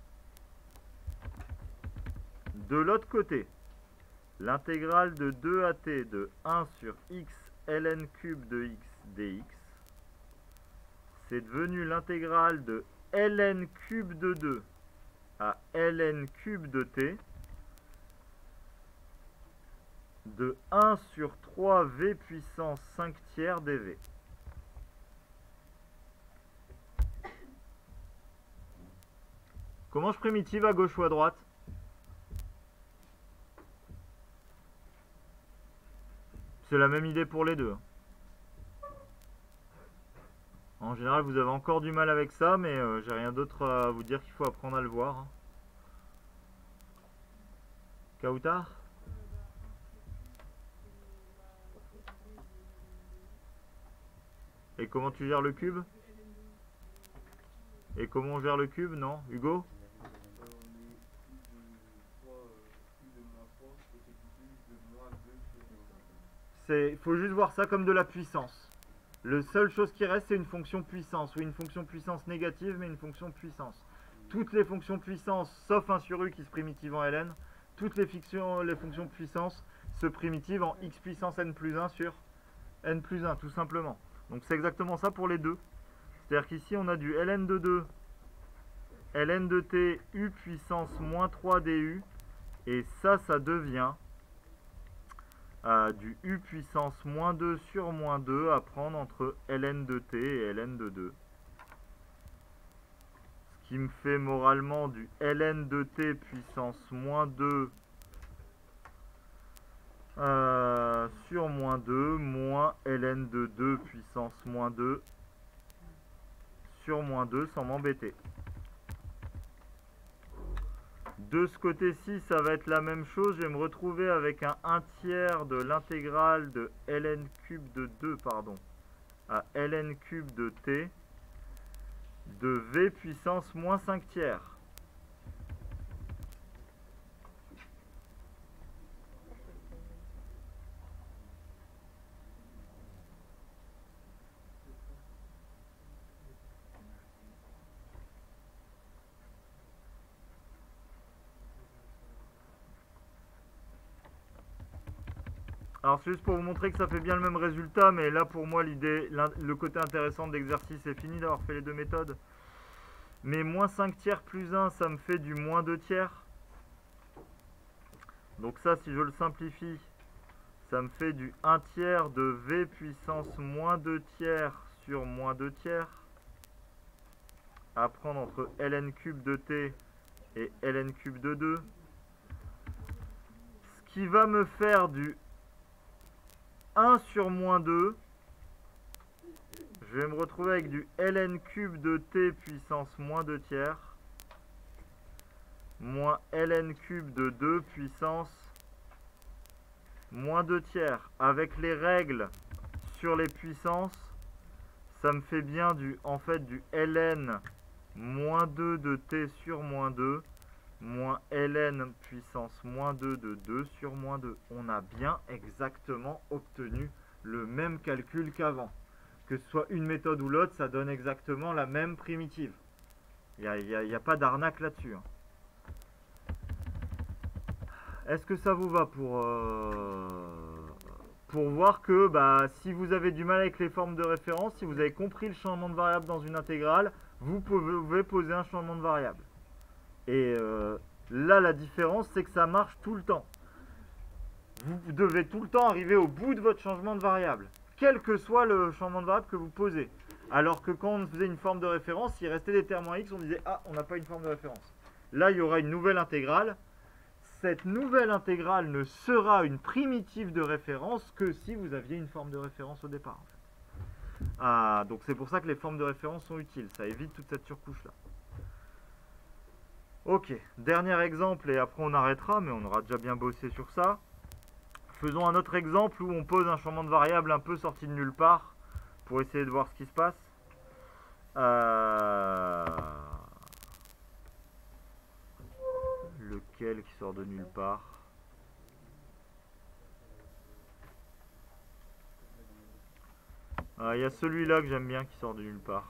De l'autre côté, l'intégrale de 2at de 1 sur x ln cube de x dx, c'est devenu l'intégrale de ln cube de 2 à ln cube de t de 1 sur 3v puissance 5 tiers dv. Comment je primitive à gauche ou à droite? C'est la même idée pour les deux. En général, vous avez encore du mal avec ça, mais j'ai rien d'autre à vous dire qu'il faut apprendre à le voir. Kautar? Et comment tu gères le cube? Et comment on gère le cube? Non, Hugo? Il faut juste voir ça comme de la puissance. La seule chose qui reste, c'est une fonction puissance. Oui, une fonction puissance négative, mais une fonction puissance. Toutes les fonctions puissance, sauf 1 sur u qui se primitive en ln, toutes les fonctions puissance se primitivent en x puissance n plus 1 sur n plus 1, tout simplement. Donc c'est exactement ça pour les deux. C'est-à-dire qu'ici, on a du ln de 2, ln de t, u puissance moins 3 du, et ça devient du u puissance moins 2 sur moins 2 à prendre entre ln de t et ln de 2. Ce qui me fait moralement du ln de t puissance moins 2 sur moins 2 moins ln de 2 puissance moins 2 sur moins 2 sans m'embêter. De ce côté-ci, ça va être la même chose. Je vais me retrouver avec un 1 tiers de l'intégrale de ln cube de 2 à ln cube de t de v puissance moins 5 tiers. Alors c'est juste pour vous montrer que ça fait bien le même résultat, mais là pour moi le côté intéressant de l'exercice est fini d'avoir fait les deux méthodes. Mais moins 5 tiers plus 1, ça me fait du moins 2 tiers. Donc ça, si je le simplifie, ça me fait du 1 tiers de v puissance moins 2 tiers sur moins 2 tiers. À prendre entre ln cube de t et ln cube de 2. Ce qui va me faire du 1 sur moins 2, je vais me retrouver avec du ln cube de t puissance moins 2 tiers, moins ln cube de 2 puissance moins 2 tiers. Avec les règles sur les puissances, ça me fait bien du ln moins 2 de t sur moins 2, moins ln puissance moins 2 de 2 sur moins 2. On a bien exactement obtenu le même calcul qu'avant. Que ce soit une méthode ou l'autre, ça donne exactement la même primitive. Il n'y a pas d'arnaque là-dessus. Est-ce que ça vous va pour voir que si vous avez du mal avec les formes de référence, si vous avez compris le changement de variable dans une intégrale, vous pouvez poser un changement de variable. Et là, la différence, c'est que ça marche tout le temps. Vous devez tout le temps arriver au bout de votre changement de variable, quel que soit le changement de variable que vous posez. Alors que quand on faisait une forme de référence, s'il restait des termes en x, on disait « Ah, on n'a pas une forme de référence ». Là, il y aura une nouvelle intégrale. Cette nouvelle intégrale ne sera une primitive de référence que si vous aviez une forme de référence au départ. En fait. Ah, donc c'est pour ça que les formes de référence sont utiles. Ça évite toute cette surcouche-là. Ok, dernier exemple et après on arrêtera, mais on aura déjà bien bossé sur ça. Faisons un autre exemple où on pose un changement de variable un peu sorti de nulle part pour essayer de voir ce qui se passe. Lequel qui sort de nulle part? Il y a celui-là que j'aime bien qui sort de nulle part.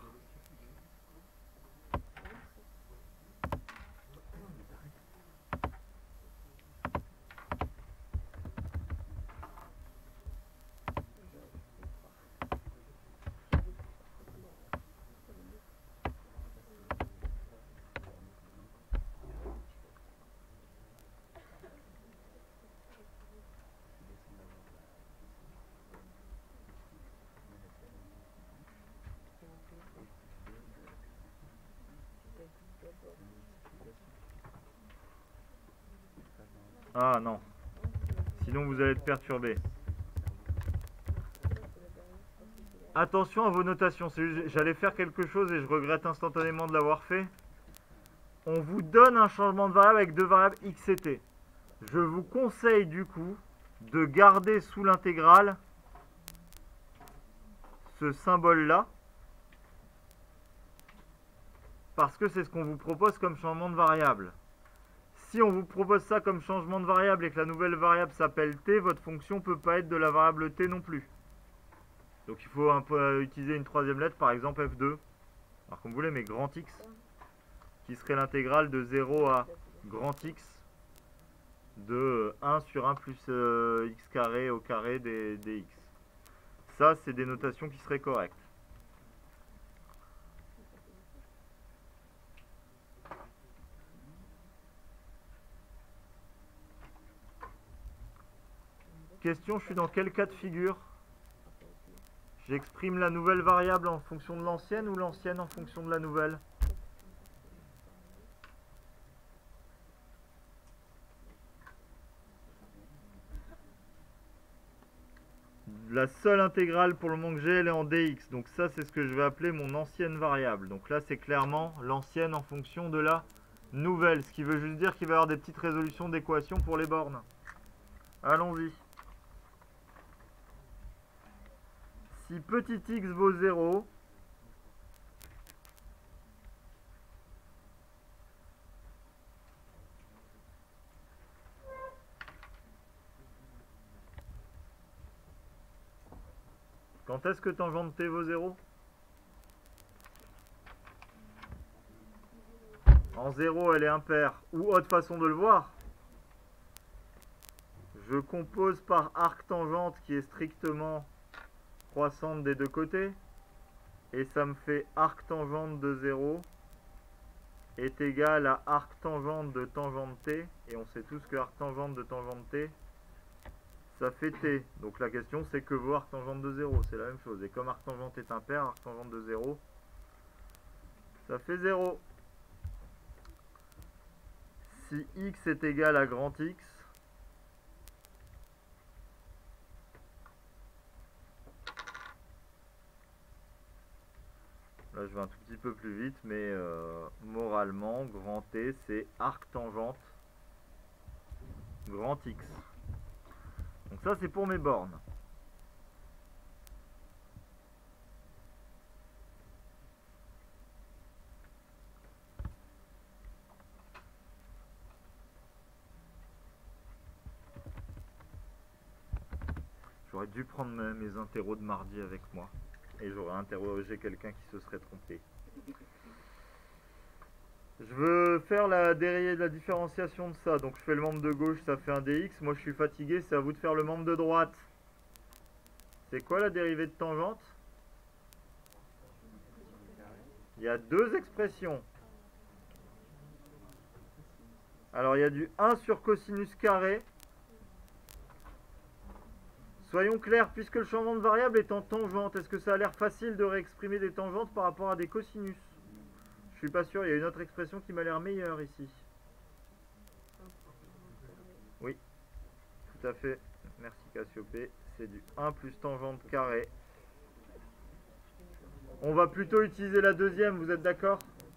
Ah non. Sinon vous allez être perturbé. Attention à vos notations. J'allais faire quelque chose et je regrette instantanément de l'avoir fait. On vous donne un changement de variable avec deux variables x et t. Je vous conseille du coup de garder sous l'intégrale ce symbole-là. Parce que c'est ce qu'on vous propose comme changement de variable. Si on vous propose ça comme changement de variable et que la nouvelle variable s'appelle t, votre fonction ne peut pas être de la variable t non plus. Donc il faut utiliser une troisième lettre, par exemple f2. Alors comme vous voulez, mais grand X, qui serait l'intégrale de 0 à grand X de 1 sur 1 plus x carré au carré des x. Ça, c'est des notations qui seraient correctes. Question, je suis dans quel cas de figure? J'exprime la nouvelle variable en fonction de l'ancienne ou l'ancienne en fonction de la nouvelle? La seule intégrale pour le moment que j'ai, elle est en dx. Donc ça, c'est ce que je vais appeler mon ancienne variable. Donc là, c'est clairement l'ancienne en fonction de la nouvelle. Ce qui veut juste dire qu'il va y avoir des petites résolutions d'équations pour les bornes. Allons-y. Si petit x vaut 0, quand est-ce que tangente t vaut 0? En 0, elle est impaire. Ou autre façon de le voir, je compose par arc tangente qui est strictement croissante des deux côtés. Et ça me fait arc tangente de 0 est égal à arc tangente de tangente t. Et on sait tous que arc tangente de tangente t, ça fait t. Donc la question c'est que vaut arc tangente de 0. C'est la même chose. Et comme arc tangente est impair, arc tangente de 0, ça fait 0. Si x est égal à grand X, là je vais un tout petit peu plus vite, mais moralement, grand T c'est arc tangente grand X. Donc ça c'est pour mes bornes. J'aurais dû prendre mes interros de mardi avec moi. Et j'aurais interrogé quelqu'un qui se serait trompé. Je veux faire la différenciation de ça. Donc je fais le membre de gauche, ça fait un dx. Moi je suis fatigué, c'est à vous de faire le membre de droite. C'est quoi la dérivée de tangente? Il y a deux expressions. Alors il y a du 1 sur cosinus carré. Soyons clairs, puisque le changement de variable est en tangente, est-ce que ça a l'air facile de réexprimer des tangentes par rapport à des cosinus? Je suis pas sûr, il y a une autre expression qui m'a l'air meilleure ici. Oui, tout à fait. Merci Cassiopée. C'est du 1 plus tangente carré On va plutôt utiliser la deuxième, vous êtes d'accord?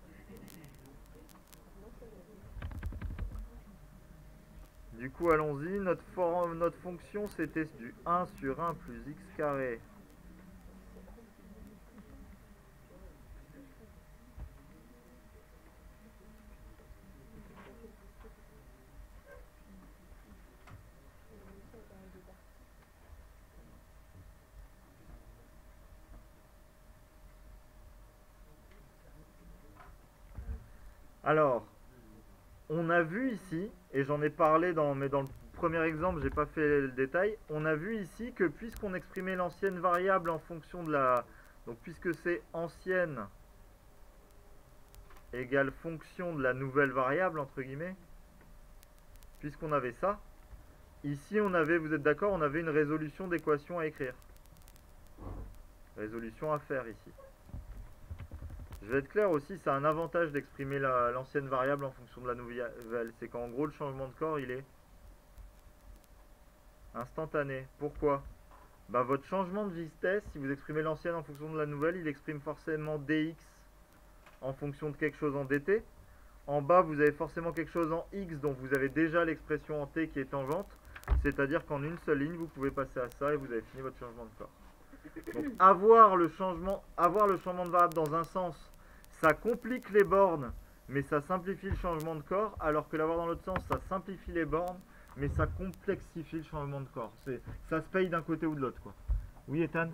Du coup, allons-y. Notre fonction, c'était du 1 sur 1 plus x carré. Alors, on a vu ici, et j'en ai parlé mais dans le premier exemple, j'ai pas fait le détail, on a vu ici que puisqu'on exprimait l'ancienne variable en fonction de la... Donc puisque c'est ancienne égale fonction de la nouvelle variable, entre guillemets, puisqu'on avait ça, ici on avait, vous êtes d'accord, on avait une résolution d'équation à écrire. Résolution à faire ici. Je vais être clair aussi, ça a un avantage d'exprimer l'ancienne variable en fonction de la nouvelle. C'est qu'en gros, le changement de corps, il est instantané. Pourquoi? Bah, votre changement de vitesse, si vous exprimez l'ancienne en fonction de la nouvelle, il exprime forcément dx en fonction de quelque chose en dt. En bas, vous avez forcément quelque chose en x, donc vous avez déjà l'expression en t qui est tangente. C'est-à-dire qu'en une seule ligne, vous pouvez passer à ça et vous avez fini votre changement de corps. Donc, avoir le changement de variable dans un sens, ça complique les bornes, mais ça simplifie le changement de corps, alors que l'avoir dans l'autre sens, ça simplifie les bornes, mais ça complexifie le changement de corps. Ça se paye d'un côté ou de l'autre, quoi. Oui, Ethan?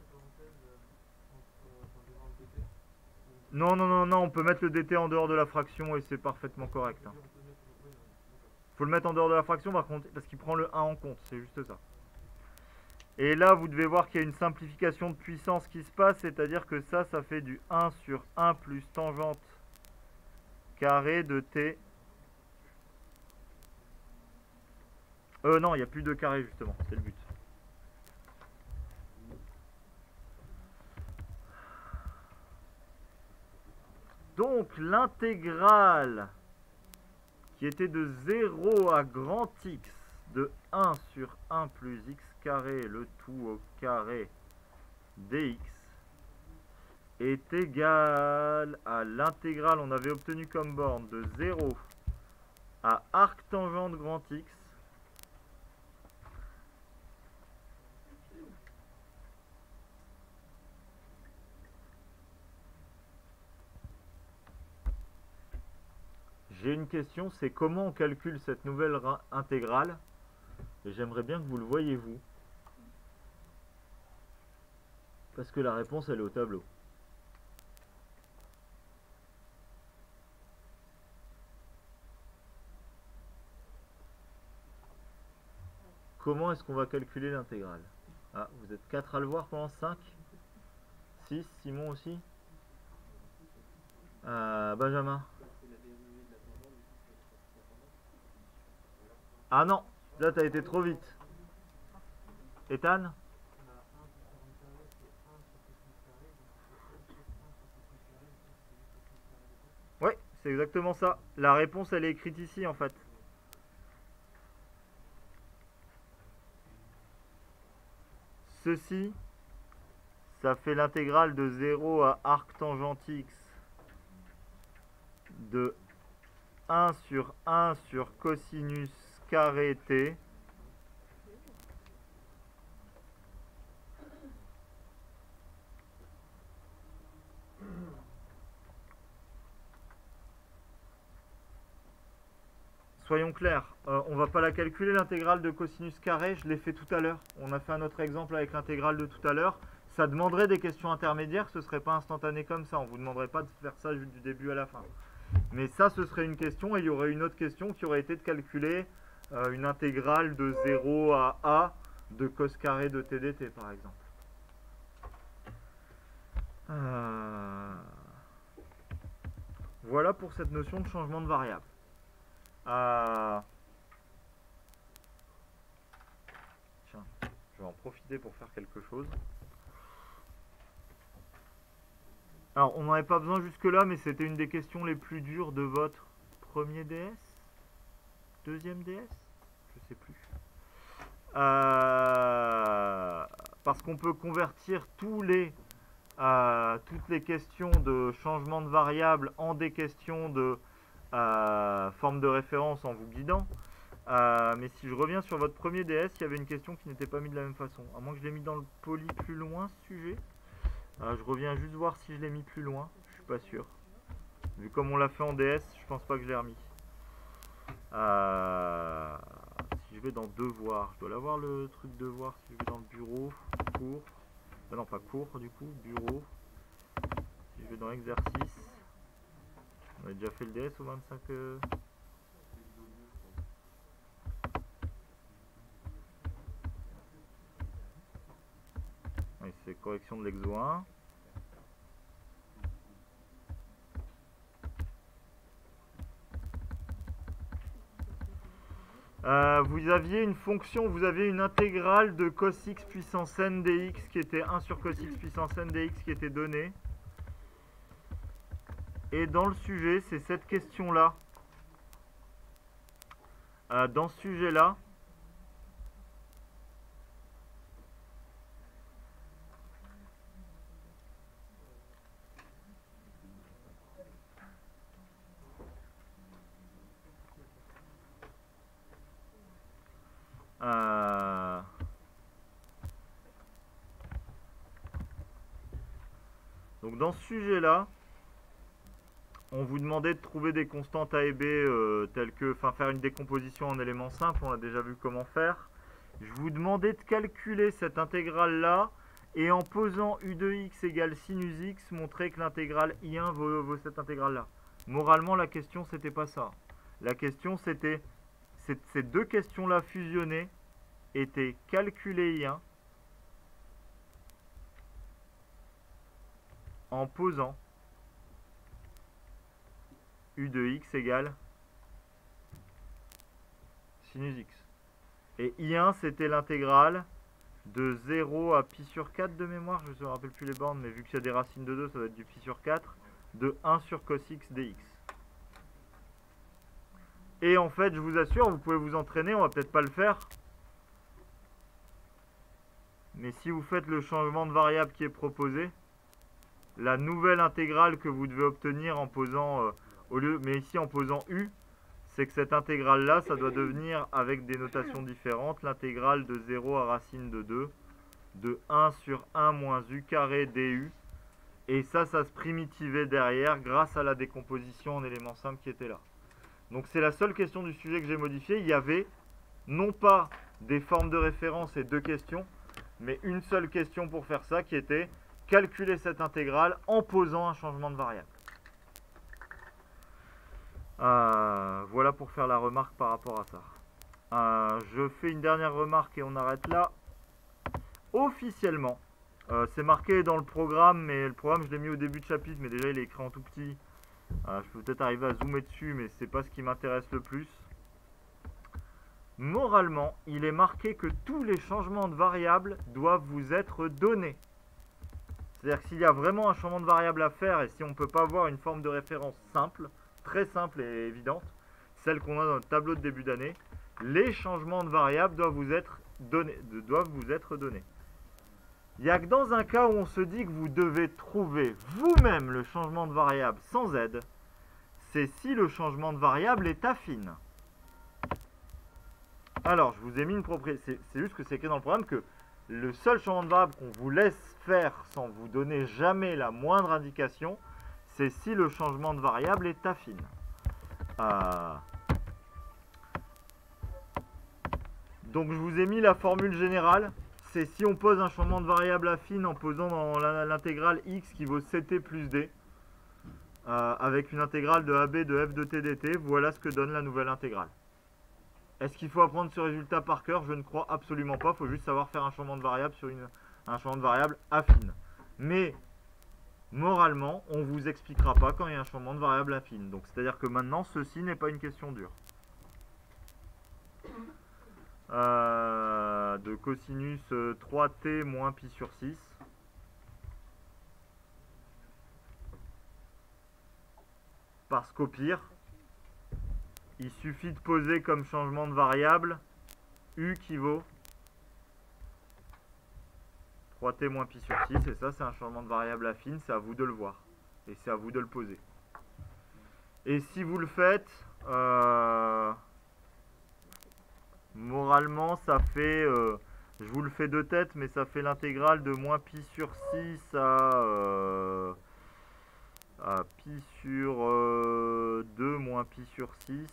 Non, non, non, non, on peut mettre le dt en dehors de la fraction et c'est parfaitement correct. Hein. Faut le mettre en dehors de la fraction par contre, parce qu'il prend le 1 en compte, c'est juste ça. Et là, vous devez voir qu'il y a une simplification de puissance qui se passe, c'est-à-dire que ça fait du 1 sur 1 plus tangente carré de t. Non, il n'y a plus de carré justement, c'est le but. Donc, l'intégrale qui était de 0 à grand x de 1 sur 1 plus x carré, le tout au carré dx, est égal à l'intégrale, on avait obtenu comme borne de 0 à arc tangente grand x J'ai une question, c'est comment on calcule cette nouvelle intégrale? Et j'aimerais bien que vous le voyez vous. Parce que la réponse, elle est au tableau. Comment est-ce qu'on va calculer l'intégrale? Ah, vous êtes 4 à le voir pendant 5? 6, Simon aussi? Benjamin? Ah non, là t'as été trop vite. Ethan? Oui, c'est exactement ça. La réponse, elle est écrite ici en fait. Ceci, ça fait l'intégrale de 0 à arc tangente x de 1 sur cosinus carré t Soyons clairs, on va pas la calculer l'intégrale de cosinus carré, je l'ai fait tout à l'heure. On a fait un autre exemple avec l'intégrale de tout à l'heure. Ça demanderait des questions intermédiaires, ce serait pas instantané comme ça. On vous demanderait pas de faire ça du début à la fin. Mais ça, ce serait une question et il y aurait une autre question qui aurait été de calculer une intégrale de 0 à a de cos carré de t dt par exemple. Voilà pour cette notion de changement de variable. Tiens, je vais en profiter pour faire quelque chose. Alors, on n'en avait pas besoin jusque-là, mais c'était une des questions les plus dures de votre premier DS? Deuxième DS? Je sais plus. Parce qu'on peut convertir tous les toutes les questions de changement de variable en des questions de forme de référence en vous guidant. Mais si je reviens sur votre premier DS, il y avait une question qui n'était pas mise de la même façon. À moins que je l'ai mis dans le poly plus loin, ce sujet. Je reviens juste voir si je l'ai mis plus loin. Je suis pas sûr. Vu comme on l'a fait en DS, je pense pas que je l'ai remis. Si je vais dans devoir, je dois l'avoir le truc devoir. Si je vais dans le bureau, cours. Non, pas cours du coup, bureau. Si je vais dans exercice. On a déjà fait le DS au 25. Oui, c'est correction de l'exo 1. Vous aviez une fonction, vous aviez une intégrale de cos x puissance n dx qui était 1 sur cos x puissance n dx qui était donnée. Et dans le sujet, c'est cette question-là. Dans ce sujet-là, donc dans ce sujet-là, on vous demandait de trouver des constantes A et B telles que, faire une décomposition en éléments simples, on a déjà vu comment faire. Je vous demandais de calculer cette intégrale-là et en posant u de x égale sinus x, montrer que l'intégrale I1 vaut cette intégrale-là. Moralement, la question, c'était pas ça. La question, c'était ces deux questions-là fusionnées étaient calculer I1 en posant u de x égale sinus x. Et I1, c'était l'intégrale de 0 à pi sur 4 de mémoire, je ne me rappelle plus les bornes, mais vu qu'il y a des racines de 2, ça va être du pi sur 4, de 1 sur cos x dx. Et en fait, je vous assure, vous pouvez vous entraîner, on va peut-être pas le faire. Mais si vous faites le changement de variable qui est proposé, la nouvelle intégrale que vous devez obtenir en posant, mais ici en posant u, c'est que cette intégrale-là, ça doit devenir, avec des notations différentes, l'intégrale de 0 à racine de 2, de 1 sur 1 moins u carré du. Et ça se primitivait derrière grâce à la décomposition en éléments simples qui était là. Donc c'est la seule question du sujet que j'ai modifiée. Il y avait non pas des formes de référence et deux questions, mais une seule question pour faire ça qui était calculer cette intégrale en posant un changement de variable. Voilà pour faire la remarque par rapport à ça. Je fais une dernière remarque et on arrête là. Officiellement, c'est marqué dans le programme, mais le programme je l'ai mis au début de chapitre, mais déjà il est écrit en tout petit. Je peux peut-être arriver à zoomer dessus, mais c'est pas ce qui m'intéresse le plus. Moralement, il est marqué que tous les changements de variables doivent vous être donnés. C'est-à-dire que s'il y a vraiment un changement de variable à faire, et si on ne peut pas avoir une forme de référence simple, très simple et évidente, celle qu'on a dans le tableau de début d'année, les changements de variables doivent vous être donnés. Il n'y a que dans un cas où on se dit que vous devez trouver vous-même le changement de variable sans aide, c'est si le changement de variable est affine. Alors, je vous ai mis une propriété, c'est juste que c'est écrit dans le programme que le seul changement de variable qu'on vous laisse faire sans vous donner jamais la moindre indication, c'est si le changement de variable est affine. Donc je vous ai mis la formule générale, c'est si on pose un changement de variable affine en posant dans l'intégrale x qui vaut ct plus d, avec une intégrale de ab de f de t dt, voilà ce que donne la nouvelle intégrale. Est-ce qu'il faut apprendre ce résultat par cœur? Je ne crois absolument pas, il faut juste savoir faire un changement de variable sur un changement de variable affine. Mais moralement, on ne vous expliquera pas quand il y a un changement de variable affine. Donc c'est-à-dire que maintenant, ceci n'est pas une question dure. De cosinus 3t moins pi sur 6. Parce qu'au pire, il suffit de poser comme changement de variable u qui vaut 3t moins pi sur 6, et ça c'est un changement de variable affine, c'est à vous de le voir. Et c'est à vous de le poser. Et si vous le faites, moralement ça fait, je vous le fais de tête, mais ça fait l'intégrale de moins pi sur 6 à pi sur 2 moins pi sur 6.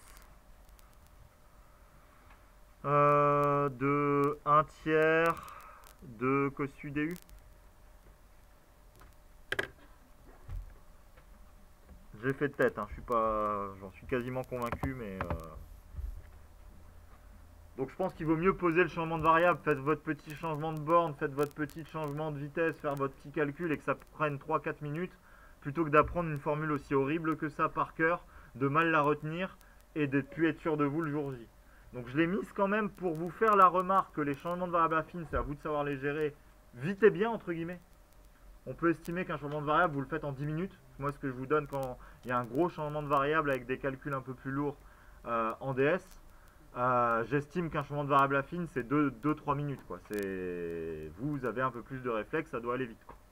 De 1 tiers de cossu du. J'ai fait de tête, hein. J'en suis quasiment convaincu, mais donc je pense qu'il vaut mieux poser le changement de variable. Faites votre petit changement de borne, faites votre petit changement de vitesse, faire votre petit calcul et que ça prenne 3-4 minutes, plutôt que d'apprendre une formule aussi horrible que ça par cœur, de mal la retenir et de ne plus être sûr de vous le jour J. Donc je l'ai mise quand même pour vous faire la remarque que les changements de variable affine, c'est à vous de savoir les gérer vite et bien, entre guillemets. On peut estimer qu'un changement de variable, vous le faites en 10 minutes. Moi, ce que je vous donne quand il y a un gros changement de variable avec des calculs un peu plus lourds en DS, j'estime qu'un changement de variable affine, c'est 2-3 minutes, quoi. Vous avez un peu plus de réflexe, ça doit aller vite, quoi.